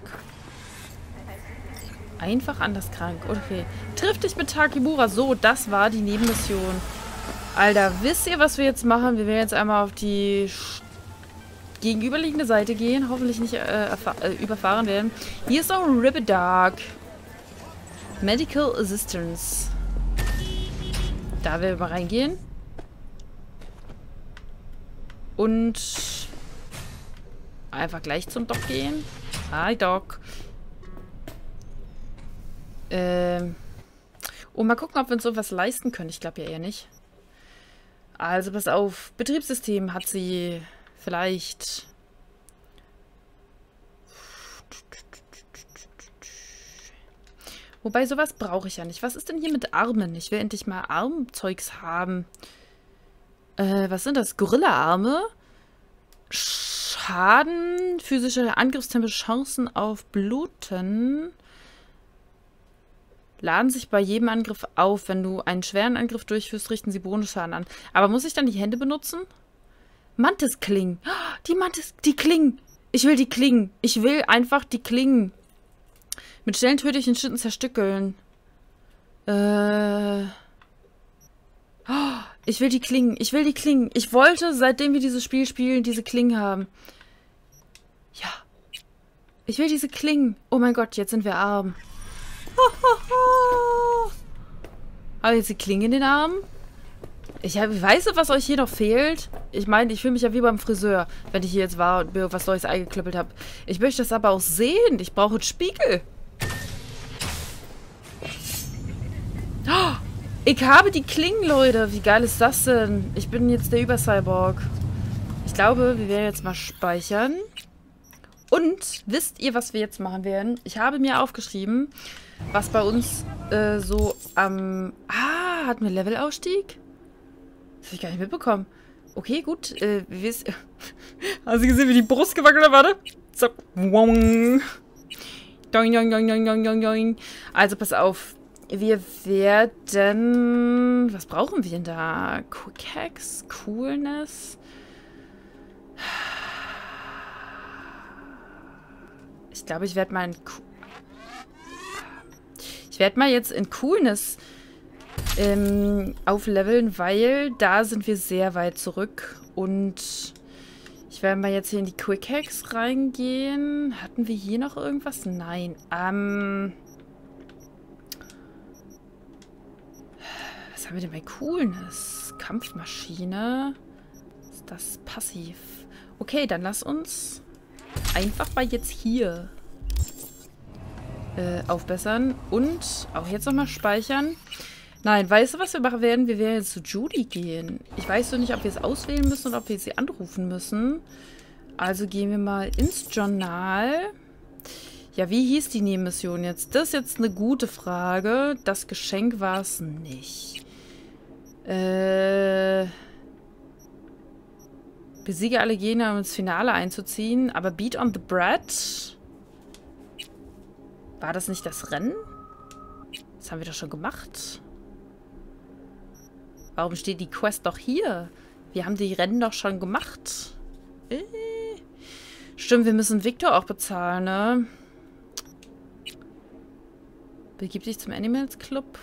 Einfach anders krank. Okay. Triff dich mit Takemura. So, das war die Nebenmission. Alter, wisst ihr, was wir jetzt machen? Wir werden jetzt einmal auf die gegenüberliegende Seite gehen. Hoffentlich nicht äh, äh, überfahren werden. Hier ist auch Rippedark. Medical Assistance. Da werden wir mal reingehen. Und einfach gleich zum Doc gehen. Hi, Doc. Ähm. Und mal gucken, ob wir uns sowas leisten können. Ich glaube ja eher nicht. Also, pass auf. Betriebssystem hat sie vielleicht... Wobei, sowas brauche ich ja nicht. Was ist denn hier mit Armen? Ich will endlich mal Armzeugs haben. Äh, was sind das? Gorilla-Arme? Schaden, physische Angriffstempo, Chancen auf Bluten. Laden sich bei jedem Angriff auf. Wenn du einen schweren Angriff durchführst, richten sie Bonusschaden an. Aber muss ich dann die Hände benutzen? Mantis-Klingen. Die Mantis, die Klingen. Ich will die Klingen. Ich will einfach die Klingen. Mit schnellen tödlichen Schritten zerstückeln. Äh. Oh, ich will die Klingen. Ich will die Klingen. Ich wollte, seitdem wir dieses Spiel spielen, diese Klingen haben. Ja. Ich will diese Klingen. Oh mein Gott, jetzt sind wir arm. Aber jetzt die Klingen in den Armen? Ich, hab, ich weiß nicht, was euch hier noch fehlt. Ich meine, ich fühle mich ja wie beim Friseur, wenn ich hier jetzt war und mir was Neues eingeklöppelt habe. Ich möchte das aber auch sehen. Ich brauche einen Spiegel. Oh, ich habe die Klingen, Leute. Wie geil ist das denn? Ich bin jetzt der Über-Cyborg. Ich glaube, wir werden jetzt mal speichern. Und wisst ihr, was wir jetzt machen werden? Ich habe mir aufgeschrieben, was bei uns äh, so am... Ah, hatten wir Levelausstieg? Das habe ich gar nicht mitbekommen. Okay, gut. Äh, wie ist... Hast du gesehen, wie die Brust gewackelt hat? Warte. So. Doing, doing, doing, doing, doing, doing, doing. Also, pass auf. Wir werden... Was brauchen wir denn da? Quick Hacks? Coolness? Ich glaube, ich werde mal in... Ich werde mal jetzt in Coolness ähm, aufleveln, weil da sind wir sehr weit zurück. Und ich werde mal jetzt hier in die Quick Hacks reingehen. Hatten wir hier noch irgendwas? Nein. Ähm... Was haben wir denn bei Coolness? Kampfmaschine. Ist das passiv? Okay, dann lass uns einfach mal jetzt hier äh, aufbessern. Und auch jetzt nochmal speichern. Nein, weißt du, was wir machen werden? Wir werden jetzt zu Judy gehen. Ich weiß so nicht, ob wir es auswählen müssen oder ob wir sie anrufen müssen. Also gehen wir mal ins Journal. Ja, wie hieß die Nebenmission jetzt? Das ist jetzt eine gute Frage. Das Geschenk war es nicht. Äh... Besiege alle Gegner, um ins Finale einzuziehen. Aber Beat on the Bread? War das nicht das Rennen? Das haben wir doch schon gemacht. Warum steht die Quest doch hier? Wir haben die Rennen doch schon gemacht. Äh. Stimmt, wir müssen Victor auch bezahlen, ne? Begib dich zum Animals Club.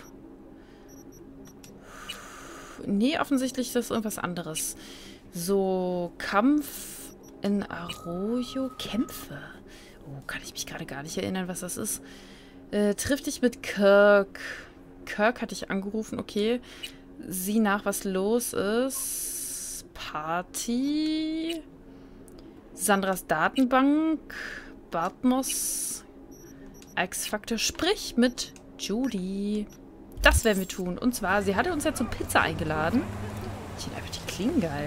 Nee, offensichtlich ist das irgendwas anderes. So, Kampf in Arroyo. Kämpfe. Oh, kann ich mich gerade gar nicht erinnern, was das ist. Äh, triff dich mit Kirk. Kirk hatte ich angerufen, okay. Sieh nach, was los ist. Party. Sandras Datenbank. Bartmoss. X-Factor. Sprich mit Judy. Das werden wir tun. Und zwar, sie hatte uns ja zum Pizza eingeladen. Ich finde einfach, die klingen geil.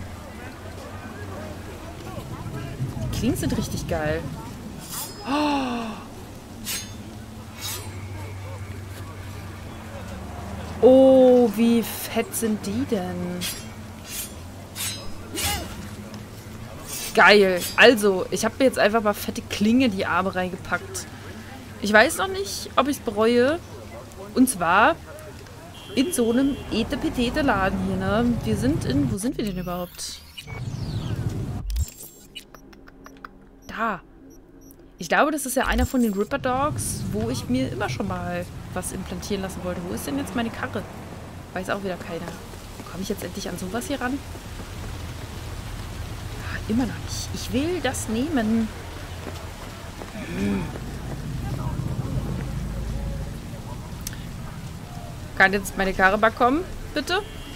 Die Klingen sind richtig geil. Oh, wie fett sind die denn? Geil. Also, ich habe mir jetzt einfach mal fette Klinge in die Arme reingepackt. Ich weiß noch nicht, ob ich es bereue. Und zwar in so einem Etepetete-Laden hier, ne? Wir sind in... Wo sind wir denn überhaupt? Da. Ich glaube, das ist ja einer von den Ripper Dogs, wo ich mir immer schon mal was implantieren lassen wollte. Wo ist denn jetzt meine Karre? Weiß auch wieder keiner. Komme ich jetzt endlich an sowas hier ran? Ah, immer noch nicht. Ich will das nehmen. Hm. Kann jetzt meine Karre mal kommen, bitte?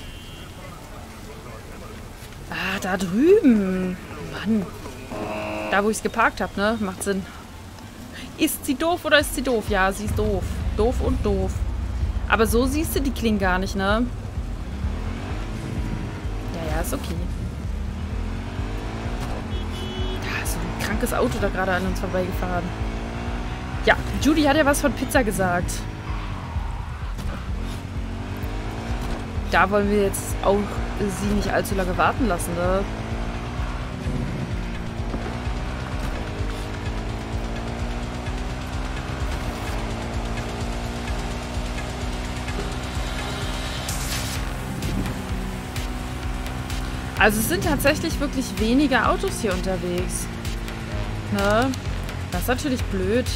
Ah, da drüben. Mann. Da, wo ich es geparkt habe, ne? Macht Sinn. Ist sie doof oder ist sie doof? Ja, sie ist doof. Doof und doof. Aber so siehst du die Klingen gar nicht, ne? Ja, ja, ist okay. Da ist so ein krankes Auto da gerade an uns vorbeigefahren. Ja, Judy hat ja was von Pizza gesagt. Da wollen wir jetzt auch sie nicht allzu lange warten lassen, ne? Also es sind tatsächlich wirklich weniger Autos hier unterwegs. Ne? Das ist natürlich blöd.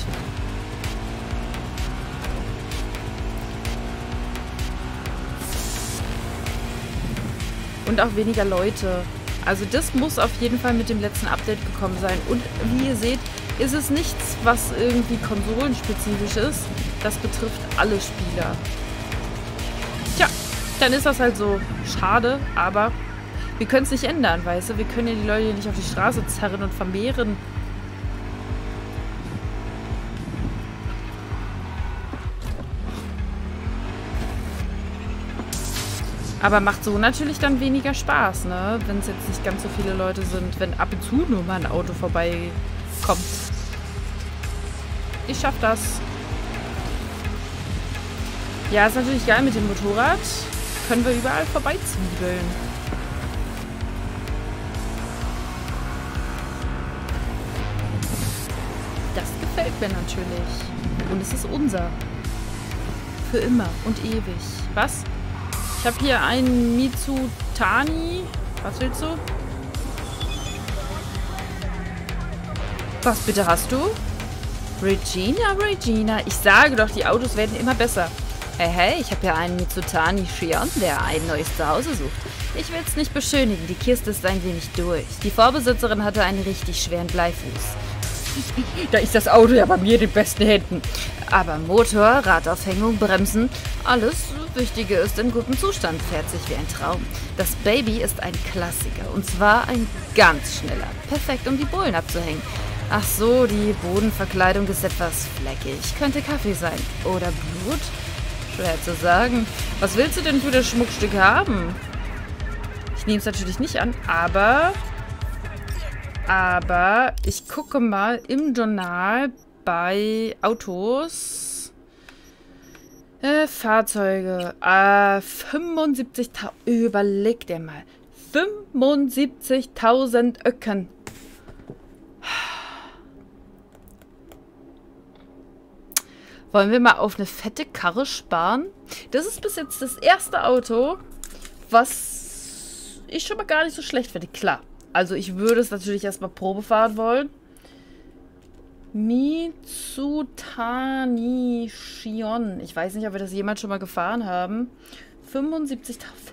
Und auch weniger Leute. Also das muss auf jeden Fall mit dem letzten Update gekommen sein. Und wie ihr seht, ist es nichts, was irgendwie konsolenspezifisch ist. Das betrifft alle Spieler. Tja, dann ist das halt so schade, aber wir können es nicht ändern, weißt du? Wir können ja die Leute nicht auf die Straße zerren und vermehren. Aber macht so natürlich dann weniger Spaß, ne? Wenn es jetzt nicht ganz so viele Leute sind, wenn ab und zu nur mal ein Auto vorbeikommt. Ich schaff das. Ja, ist natürlich geil mit dem Motorrad. Können wir überall vorbeizwiebeln. Das gefällt mir natürlich. Und es ist unser. Für immer und ewig. Was? Ich habe hier einen Mitsutani. Was willst du? Was bitte hast du? Regina, Regina. Ich sage doch, die Autos werden immer besser. Hey, hey, ich habe hier einen Mitsutani Shion, der ein neues Zuhause sucht. Ich will es nicht beschönigen, die Kiste ist ein wenig durch. Die Vorbesitzerin hatte einen richtig schweren Bleifuß. Da ist das Auto ja bei mir in den besten Händen. Aber Motor, Radaufhängung, Bremsen, alles Wichtige ist in gutem Zustand, fährt sich wie ein Traum. Das Baby ist ein Klassiker und zwar ein ganz schneller. Perfekt, um die Bullen abzuhängen. Ach so, die Bodenverkleidung ist etwas fleckig. Könnte Kaffee sein. Oder Blut? Schwer zu sagen. Was willst du denn für das Schmuckstück haben? Ich nehme es natürlich nicht an, aber... Aber ich gucke mal im Journal bei Autos. Äh, Fahrzeuge. Äh, fünfundsiebzigtausend. Überleg dir mal. fünfundsiebzigtausend Öcken. Wollen wir mal auf eine fette Karre sparen? Das ist bis jetzt das erste Auto, was ich schon mal gar nicht so schlecht finde. Klar. Also ich würde es natürlich erstmal Probe fahren wollen. Mitsutani Shion. Ich weiß nicht, ob wir das jemals schon mal gefahren haben. fünfundsiebzigtausend.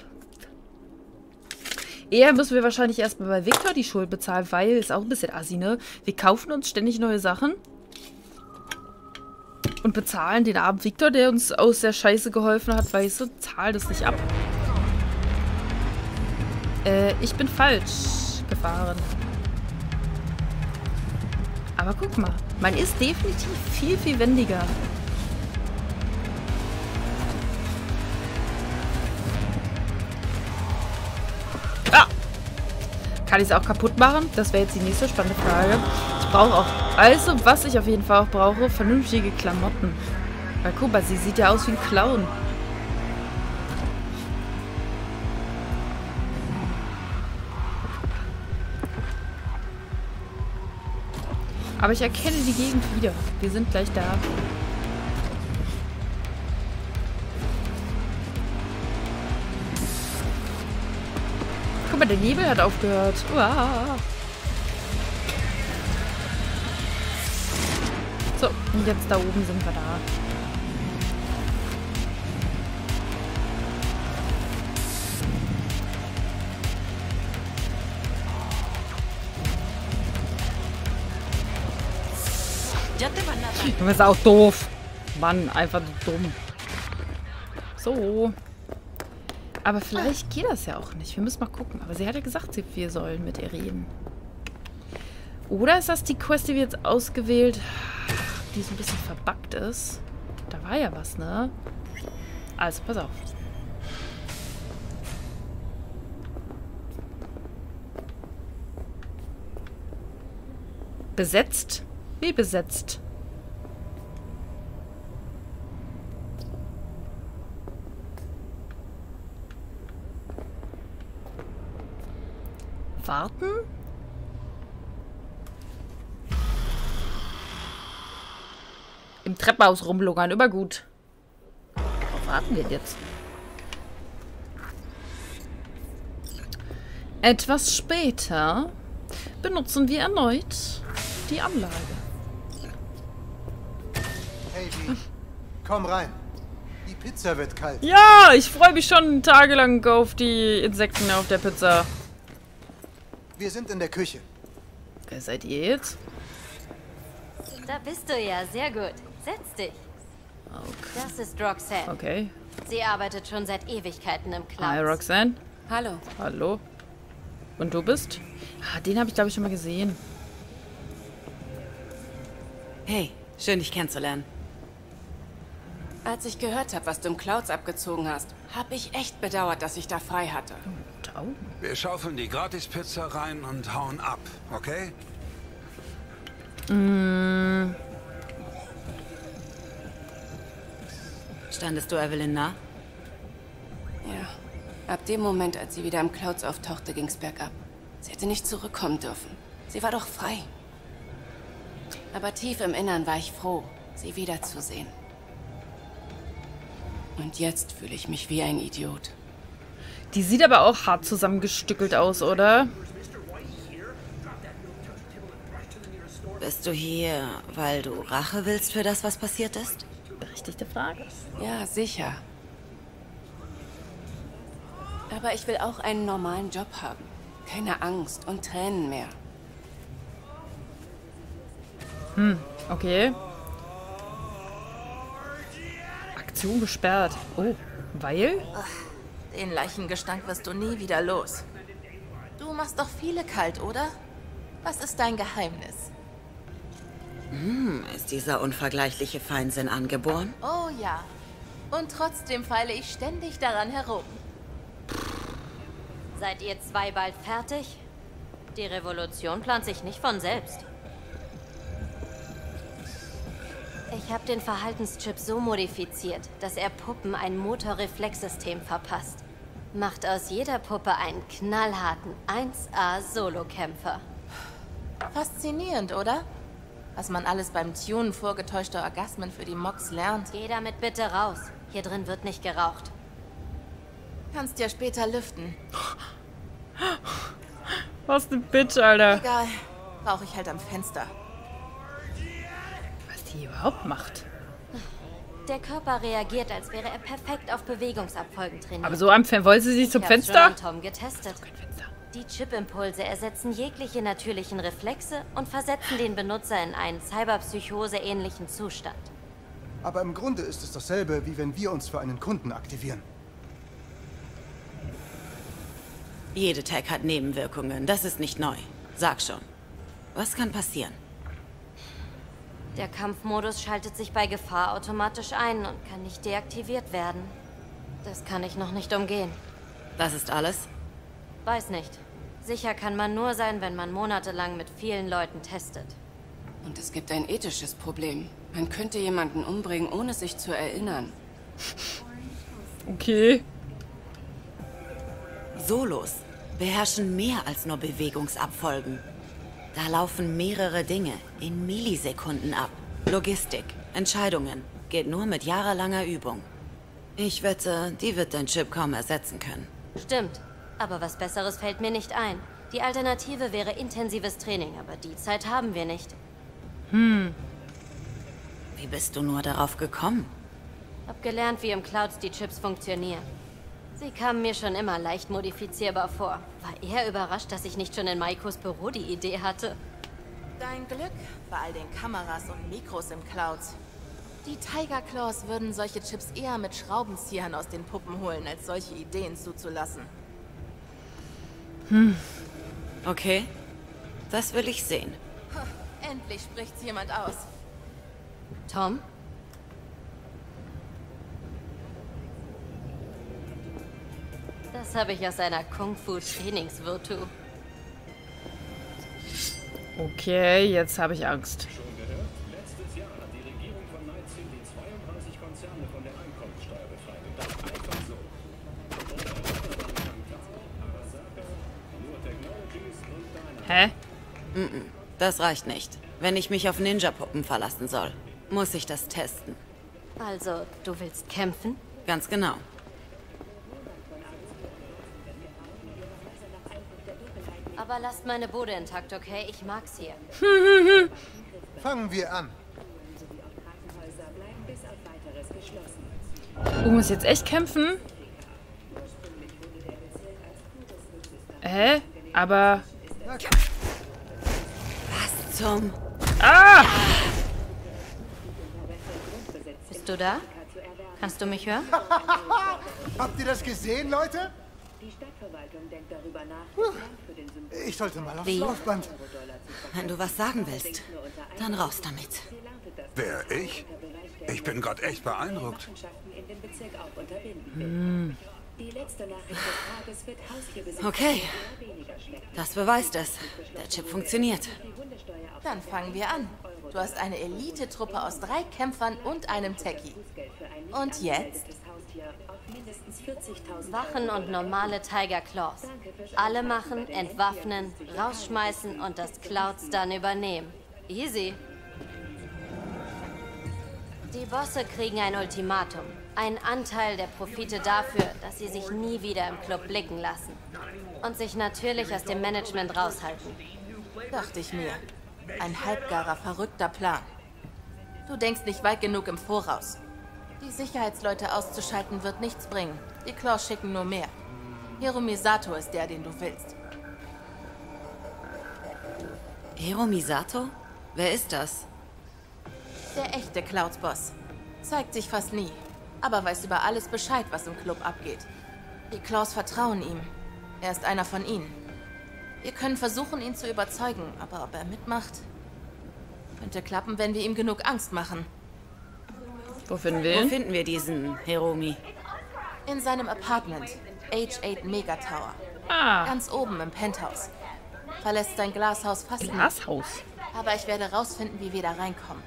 Eher müssen wir wahrscheinlich erstmal bei Victor die Schuld bezahlen, weil ist auch ein bisschen assi, ne? Wir kaufen uns ständig neue Sachen. Und bezahlen den armen Victor, der uns aus der Scheiße geholfen hat, weißt du? Zahl das nicht ab. Äh, ich bin falsch gefahren. Aber guck mal, man ist definitiv viel, viel wendiger. Ah! Kann ich es auch kaputt machen? Das wäre jetzt die nächste spannende Frage. Ich brauche auch, also was ich auf jeden Fall auch brauche, vernünftige Klamotten. Weil guck mal, sie sieht ja aus wie ein Clown. Aber ich erkenne die Gegend wieder. Wir sind gleich da. Guck mal, der Nebel hat aufgehört. Uah. So, und jetzt da oben sind wir da. Du bist auch doof. Mann, einfach dumm. So. Aber vielleicht geht das ja auch nicht. Wir müssen mal gucken. Aber sie hat ja gesagt, wir sollen mit ihr reden. Oder ist das die Quest, die wir jetzt ausgewählt haben, die so ein bisschen verbuggt ist? Da war ja was, ne? Also, pass auf. Besetzt? Wie besetzt? Warten? Im Treppenhaus rumlungern, immer gut. Worauf warten wir jetzt? Etwas später benutzen wir erneut die Anlage. Hey, wie? Komm rein. Die Pizza wird kalt. Ja, ich freue mich schon tagelang auf die Insekten auf der Pizza. Wir sind in der Küche. Wer seid ihr jetzt? Da bist du ja, sehr gut. Setz dich. Okay. Das ist Roxanne. Okay. Sie arbeitet schon seit Ewigkeiten im Cloud. Hi, Roxanne. Hallo. Hallo. Und du bist? Ah, den habe ich, glaube ich, schon mal gesehen. Hey, schön dich kennenzulernen. Als ich gehört habe, was du im Clouds abgezogen hast, habe ich echt bedauert, dass ich da frei hatte. Wir schaufeln die Gratispizza rein und hauen ab, okay? Mm. Standest du Evelyn nah? Ja. Ab dem Moment, als sie wieder im Clouds auftauchte, ging's bergab. Sie hätte nicht zurückkommen dürfen. Sie war doch frei. Aber tief im Innern war ich froh, sie wiederzusehen. Und jetzt fühle ich mich wie ein Idiot. Die sieht aber auch hart zusammengestückelt aus, oder? Bist du hier, weil du Rache willst für das, was passiert ist? Berechtigte Frage. Ja, sicher. Aber ich will auch einen normalen Job haben. Keine Angst und Tränen mehr. Hm, okay. Aktion gesperrt. Oh, weil? Ach, den Leichengestank wirst du nie wieder los. Du machst doch viele kalt, oder? Was ist dein Geheimnis? Hm, ist dieser unvergleichliche Feinsinn angeboren? Oh ja. Und trotzdem feile ich ständig daran herum. Seid ihr zwei bald fertig? Die Revolution plant sich nicht von selbst. Ich habe den Verhaltenschip so modifiziert, dass er Puppen ein Motorreflexsystem verpasst. Macht aus jeder Puppe einen knallharten eins A Solokämpfer. Faszinierend, oder? Was man alles beim Tunen vorgetäuschter Orgasmen für die Mocs lernt. Geh damit bitte raus. Hier drin wird nicht geraucht. Kannst ja später lüften. Was ne Bitch, Alter. Egal. Rauche ich halt am Fenster. Was die überhaupt macht. Der Körper reagiert, als wäre er perfekt auf Bewegungsabfolgen trainiert. Aber so am Fenster. Wollen sie sich zum ich Fenster? Ich habe schon an Tom getestet. Die Chip-Impulse ersetzen jegliche natürlichen Reflexe und versetzen den Benutzer in einen Cyberpsychose-ähnlichen Zustand. Aber im Grunde ist es dasselbe, wie wenn wir uns für einen Kunden aktivieren. Jede Tag hat Nebenwirkungen, das ist nicht neu. Sag schon. Was kann passieren? Der Kampfmodus schaltet sich bei Gefahr automatisch ein und kann nicht deaktiviert werden. Das kann ich noch nicht umgehen. Das ist alles? Weiß nicht. Sicher kann man nur sein, wenn man monatelang mit vielen Leuten testet. Und es gibt ein ethisches Problem. Man könnte jemanden umbringen, ohne sich zu erinnern. Okay. Solos beherrschen mehr als nur Bewegungsabfolgen. Da laufen mehrere Dinge in Millisekunden ab. Logistik, Entscheidungen, geht nur mit jahrelanger Übung. Ich wette, die wird dein Chip kaum ersetzen können. Stimmt. Aber was Besseres fällt mir nicht ein. Die Alternative wäre intensives Training, aber die Zeit haben wir nicht. Hm. Wie bist du nur darauf gekommen? Hab gelernt, wie im Clouds die Chips funktionieren. Sie kamen mir schon immer leicht modifizierbar vor. War eher überrascht, dass ich nicht schon in Maikos Büro die Idee hatte. Dein Glück bei all den Kameras und Mikros im Clouds. Die Tiger Claws würden solche Chips eher mit Schraubenziehern aus den Puppen holen, als solche Ideen zuzulassen. Hm. Okay, das will ich sehen. Endlich spricht's jemand aus. Tom? Das habe ich aus einer Kung-Fu-Trainingsvirtu. Okay, jetzt habe ich Angst. Hä? Mm-mm, das reicht nicht. Wenn ich mich auf Ninja-Puppen verlassen soll, muss ich das testen. Also, du willst kämpfen? Ganz genau. Aber lasst meine Bude intakt, okay? Ich mag's hier. Fangen wir an. Du musst jetzt echt kämpfen? Hä? Aber... Was zum... Ah! Bist du da? Kannst du mich hören? Habt ihr das gesehen, Leute? Ich sollte mal aufs Wie? Laufband. Wenn du was sagen willst, dann raus damit. Wer, ich? Ich bin gerade echt beeindruckt. Hm. Okay, das beweist es. Der Chip funktioniert. Dann fangen wir an. Du hast eine Elite-Truppe aus drei Kämpfern und einem Techie. Und jetzt? Wachen und normale Tiger Claws. Alle machen, entwaffnen, rausschmeißen und das Clouds dann übernehmen. Easy. Die Bosse kriegen ein Ultimatum. Einen Anteil der Profite dafür, dass sie sich nie wieder im Club blicken lassen. Und sich natürlich aus dem Management raushalten. Dachte ich mir. Ein halbgarer, verrückter Plan. Du denkst nicht weit genug im Voraus. Die Sicherheitsleute auszuschalten wird nichts bringen. Die Claws schicken nur mehr. Hiromi Sato ist der, den du willst. Hiromi Sato? Wer ist das? Der echte Clouds-Boss. Zeigt sich fast nie, aber weiß über alles Bescheid, was im Club abgeht. Die Claws vertrauen ihm. Er ist einer von ihnen. Wir können versuchen, ihn zu überzeugen, aber ob er mitmacht, könnte klappen, wenn wir ihm genug Angst machen. Wo finden wir ihn? Wo finden wir diesen Hiromi? In seinem Apartment. H acht Mega Tower. Ah. Ganz oben im Penthouse. Verlässt sein Glashaus fast nie. Glashaus? Aber ich werde rausfinden, wie wir da reinkommen.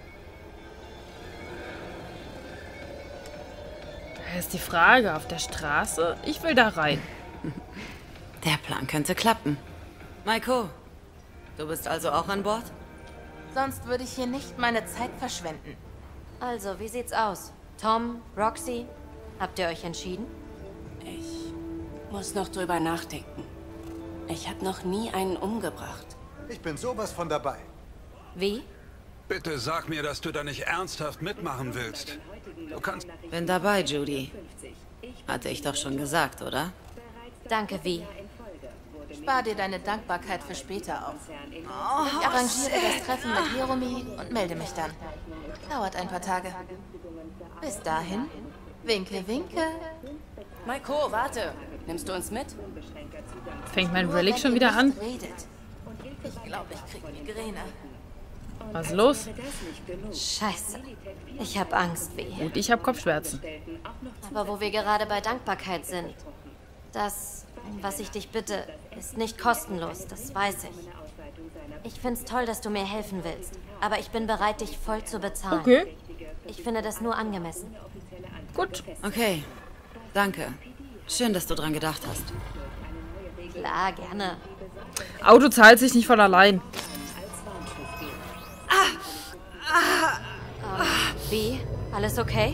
Da ist die Frage, auf der Straße? Ich will da rein. Der Plan könnte klappen. Maiko, du bist also auch an Bord? Sonst würde ich hier nicht meine Zeit verschwenden. Also, wie sieht's aus? Tom, Roxy, habt ihr euch entschieden? Ich muss noch drüber nachdenken. Ich habe noch nie einen umgebracht. Ich bin sowas von dabei. Wie? Bitte sag mir, dass du da nicht ernsthaft mitmachen willst. Du kannst... Bin dabei, Judy. Hatte ich doch schon gesagt, oder? Danke, Wie. Spar dir deine Dankbarkeit für später auf. Oh, Ich arrangiere das Treffen mit Hiromi und melde mich dann. Dauert ein paar Tage. Bis dahin, winke, winke. Maiko, warte. Nimmst du uns mit? Fängt mein Relic schon wieder an? Ich glaube, ich krieg Migräne. Was ist los? Scheiße. Ich habe Angst, wie. Und ich habe Kopfschmerzen. Aber wo wir gerade bei Dankbarkeit sind. Das, was ich dich bitte, ist nicht kostenlos, das weiß ich. Ich find's toll, dass du mir helfen willst. Aber ich bin bereit, dich voll zu bezahlen. Okay. Ich finde das nur angemessen. Gut. Okay. Danke. Schön, dass du dran gedacht hast. Klar, gerne. Auto zahlt sich nicht von allein. Ah! Ah! Ah! Wie? Alles okay?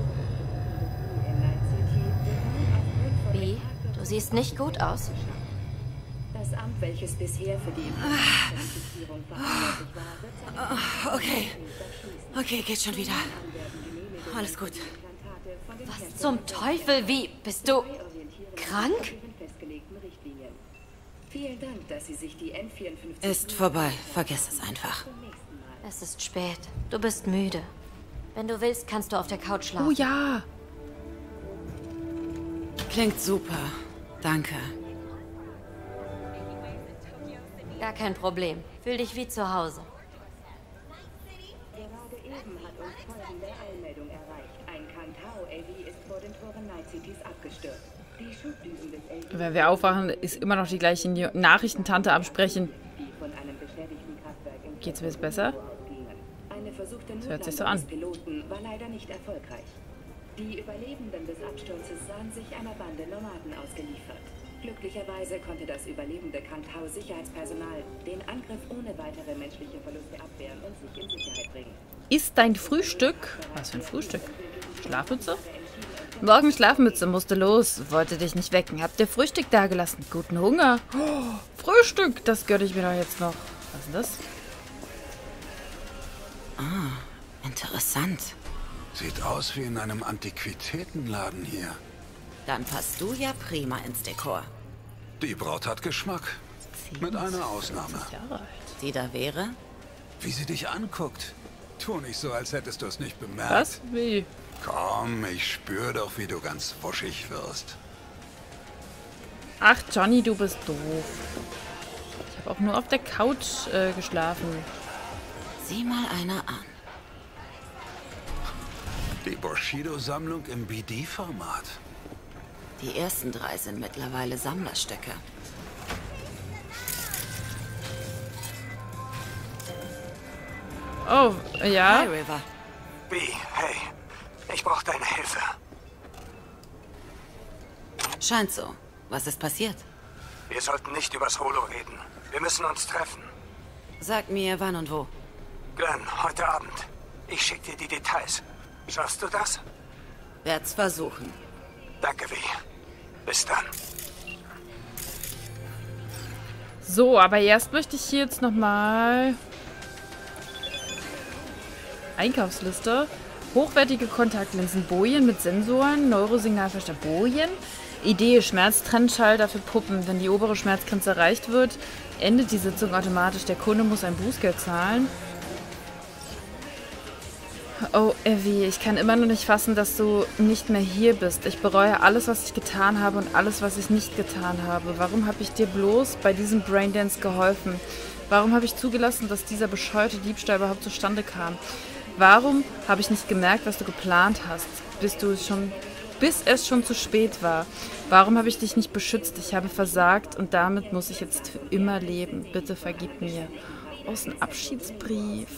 Wie? Du siehst nicht gut aus. Das Amt, welches bisher für die Identifizierung verantwortlich war, wird Okay. Okay, geht schon wieder. Alles gut. Was zum Teufel? Wie? Bist du krank? Vielen Dank, dass Sie sich die N vierundfünfzig... Ist vorbei. Vergiss es einfach. Es ist spät. Du bist müde. Wenn du willst, kannst du auf der Couch schlafen. Oh ja. Klingt super. Danke. Gar kein Problem. Fühl dich wie zu Hause. Gerade eben hat uns folgende Eilmeldung erreicht. Ein Kantao-A V ist vor den Toren Night Cities abgestürzt. Die Schubdüsen des L G... Wenn wir aufwachen, ist immer noch die gleiche Nachrichtentante am Sprechen. Geht's mir jetzt besser? Das hört sich so an. Piloten war leider nicht erfolgreich. Die Überlebenden des Absturzes sahen sich einer Bande Nomaden ausgeliefert. Glücklicherweise konnte das überlebende Kantau-Sicherheitspersonal den Angriff ohne weitere menschliche Verluste abwehren und sich in Sicherheit bringen. Ist dein Frühstück? Was für ein Frühstück? Schlafmütze? Morgen Schlafmütze, musste los. Wollte dich nicht wecken. Habt ihr Frühstück dagelassen? Guten Hunger. Oh, Frühstück, das gönne ich mir doch jetzt noch. Was ist das? Ah, interessant. Sieht aus wie in einem Antiquitätenladen hier. Dann passt du ja prima ins Dekor. Die Braut hat Geschmack. Mit einer Ausnahme. Die da wäre? Wie sie dich anguckt. Tu nicht so, als hättest du es nicht bemerkt. Was? Wie? Komm, ich spür doch, wie du ganz wuschig wirst. Ach, Johnny, du bist doof. Ich habe auch nur auf der Couch äh, geschlafen. Sieh mal einer an. Die Bushido-Sammlung im B D-Format. Die ersten drei sind mittlerweile Sammlerstücke. Oh, ja? Hi, River. B, hey. Ich brauche deine Hilfe. Scheint so. Was ist passiert? Wir sollten nicht übers Holo reden. Wir müssen uns treffen. Sag mir, wann und wo. Glenn, heute Abend. Ich schicke dir die Details. Schaffst du das? Werd's versuchen. Danke, V. Bis dann. So, aber erst möchte ich hier jetzt nochmal... Einkaufsliste. Hochwertige Kontaktlinsen. Bojen mit Sensoren. Neurosignalverstärker. Bojen. Idee. Schmerztrennschalter für Puppen. Wenn die obere Schmerzgrenze erreicht wird, endet die Sitzung automatisch. Der Kunde muss ein Bußgeld zahlen. Oh, Evie, ich kann immer noch nicht fassen, dass du nicht mehr hier bist. Ich bereue alles, was ich getan habe und alles, was ich nicht getan habe. Warum habe ich dir bloß bei diesem Braindance geholfen? Warum habe ich zugelassen, dass dieser bescheuerte Diebstahl überhaupt zustande kam? Warum habe ich nicht gemerkt, was du geplant hast, bis du es schon, bis es schon zu spät war? Warum habe ich dich nicht beschützt? Ich habe versagt und damit muss ich jetzt für immer leben. Bitte vergib mir. Aus dem Abschiedsbrief.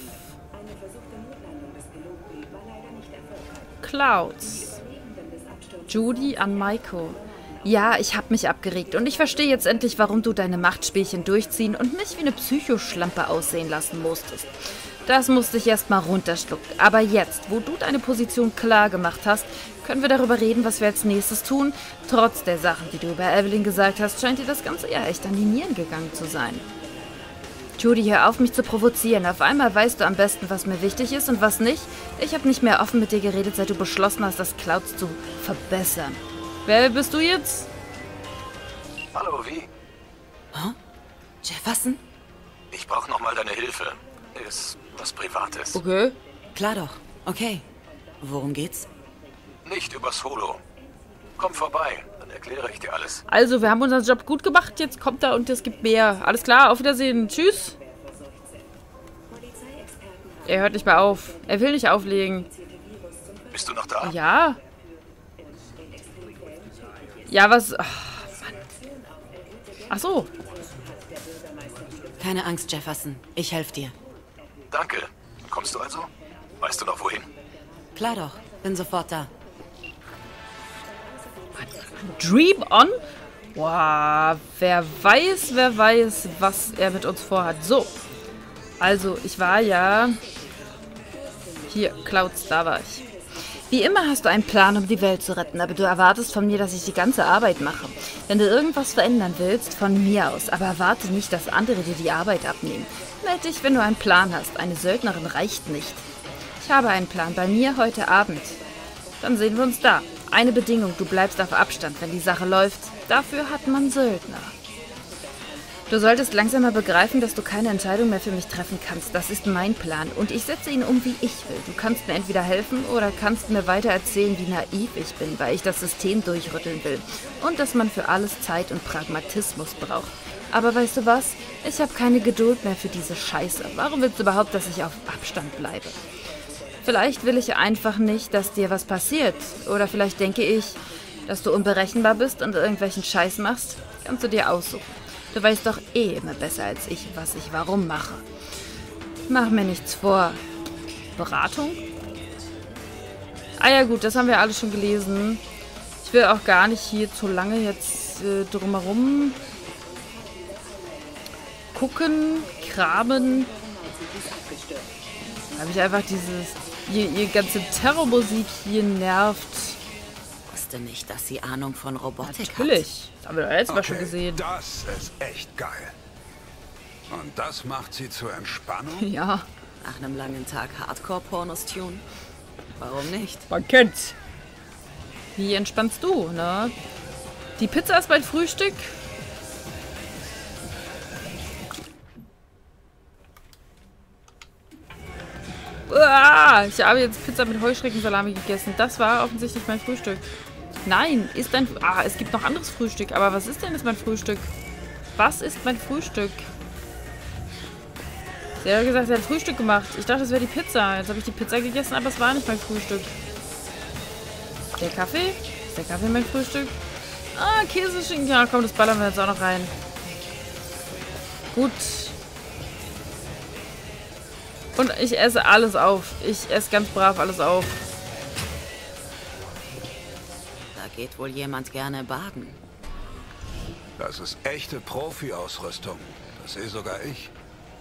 Clouds. Judy an Maiko. Ja, ich habe mich abgeregt und ich verstehe jetzt endlich, warum du deine Machtspielchen durchziehen und mich wie eine Psychoschlampe aussehen lassen musstest. Das musste ich erst mal runterschlucken. Aber jetzt, wo du deine Position klar gemacht hast, können wir darüber reden, was wir als nächstes tun. Trotz der Sachen, die du über Evelyn gesagt hast, scheint dir das Ganze ja echt an die Nieren gegangen zu sein. Judy, hör auf, mich zu provozieren. Auf einmal weißt du am besten, was mir wichtig ist und was nicht. Ich habe nicht mehr offen mit dir geredet, seit du beschlossen hast, das Clouds zu verbessern. Wer bist du jetzt? Hallo, wie? Huh? Jefferson? Ich brauche nochmal deine Hilfe. Ist was Privates. Okay. Klar doch. Okay. Worum geht's? Nicht übers Holo. Komm vorbei, dann erkläre ich dir alles. Also, wir haben unseren Job gut gemacht. Jetzt kommt er und es gibt mehr. Alles klar, auf Wiedersehen. Tschüss. Er hört nicht mehr auf. Er will nicht auflegen. Bist du noch da? Ja. Ja, was... Ach, Mann. Ach so. Keine Angst, Jefferson. Ich helfe dir. Danke. Kommst du also? Weißt du noch wohin? Klar doch. Bin sofort da. Dream on? Boah, wer weiß, wer weiß, was er mit uns vorhat. So. Also, ich war ja... Hier, Clouds, da war ich. Wie immer hast du einen Plan, um die Welt zu retten, aber du erwartest von mir, dass ich die ganze Arbeit mache. Wenn du irgendwas verändern willst, von mir aus, aber erwarte nicht, dass andere dir die Arbeit abnehmen. Meld dich, wenn du einen Plan hast. Eine Söldnerin reicht nicht. Ich habe einen Plan, bei mir heute Abend. Dann sehen wir uns da. Eine Bedingung, du bleibst auf Abstand, wenn die Sache läuft. Dafür hat man Söldner. Du solltest langsam mal begreifen, dass du keine Entscheidung mehr für mich treffen kannst. Das ist mein Plan und ich setze ihn um, wie ich will. Du kannst mir entweder helfen oder kannst mir weiter erzählen, wie naiv ich bin, weil ich das System durchrütteln will. Und dass man für alles Zeit und Pragmatismus braucht. Aber weißt du was? Ich habe keine Geduld mehr für diese Scheiße. Warum willst du überhaupt, dass ich auf Abstand bleibe? Vielleicht will ich einfach nicht, dass dir was passiert. Oder vielleicht denke ich, dass du unberechenbar bist und irgendwelchen Scheiß machst. Kannst du dir aussuchen. Du weißt doch eh immer besser als ich, was ich warum mache. Mach mir nichts vor. Beratung? Ah ja gut, das haben wir alles schon gelesen. Ich will auch gar nicht hier zu lange jetzt äh, drumherum gucken, kramen. Da habe ich einfach dieses... Ihr, ihr ganze Terrormusik hier nervt. Ich wusste nicht, dass sie Ahnung von Robotik hat. Natürlich. Das haben wir doch letztes Mal Okay, schon gesehen. Das ist echt geil. Und das macht sie zur Entspannung? Ja. Nach einem langen Tag Hardcore-Pornos tun? Warum nicht? Man kennt's. Wie entspannst du, ne? Die Pizza ist mein Frühstück. Uah, ich habe jetzt Pizza mit Heuschreckensalami gegessen. Das war offensichtlich mein Frühstück. Nein, ist dein... Ah, es gibt noch anderes Frühstück. Aber was ist denn jetzt mein Frühstück? Was ist mein Frühstück? Sie hat gesagt, sie hat Frühstück gemacht. Ich dachte, das wäre die Pizza. Jetzt habe ich die Pizza gegessen, aber es war nicht mein Frühstück. Der Kaffee? Ist der Kaffee mein Frühstück? Ah, Käseschinken. Ja, komm, das ballern wir jetzt auch noch rein. Gut. Und ich esse alles auf. Ich esse ganz brav alles auf. Da geht wohl jemand gerne baden. Das ist echte Profi-Ausrüstung. Das sehe sogar ich.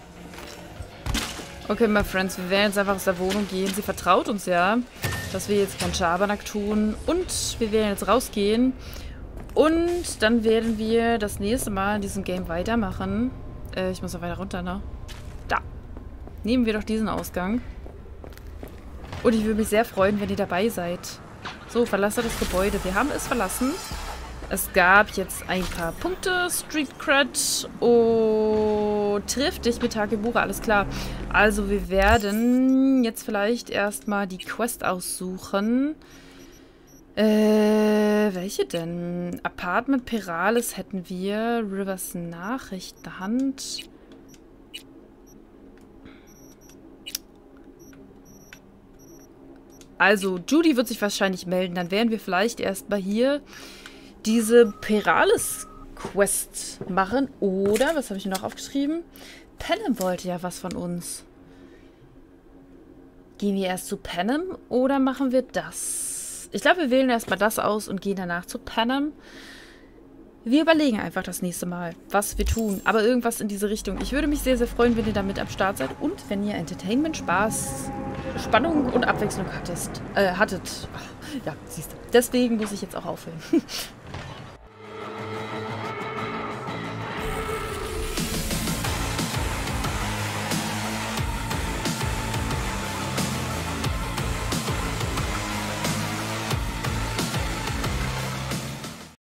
Okay, my friends, wir werden jetzt einfach aus der Wohnung gehen. Sie vertraut uns ja, dass wir jetzt kein Schabernack tun. Und wir werden jetzt rausgehen. Und dann werden wir das nächste Mal in diesem Game weitermachen. Äh, ich muss noch weiter runter, ne? Da. Nehmen wir doch diesen Ausgang. Und ich würde mich sehr freuen, wenn ihr dabei seid. So, verlasse das Gebäude. Wir haben es verlassen. Es gab jetzt ein paar Punkte. Street Cred. Oh, trifft dich mit Takebura, alles klar. Also wir werden jetzt vielleicht erstmal die Quest aussuchen. Äh, welche denn? Apartment Perales hätten wir. Rivers Nachrichtenhand. Also, Judy wird sich wahrscheinlich melden. Dann werden wir vielleicht erstmal hier diese Perales-Quest machen. Oder, was habe ich noch aufgeschrieben? Panem wollte ja was von uns. Gehen wir erst zu Panem oder machen wir das? Ich glaube, wir wählen erstmal das aus und gehen danach zu Panem. Wir überlegen einfach das nächste Mal, was wir tun. Aber irgendwas in diese Richtung. Ich würde mich sehr, sehr freuen, wenn ihr damit am Start seid. Und wenn ihr Entertainment, Spaß, Spannung und Abwechslung hattest, äh, hattet. Ach, ja, siehst du. Deswegen muss ich jetzt auch aufhören.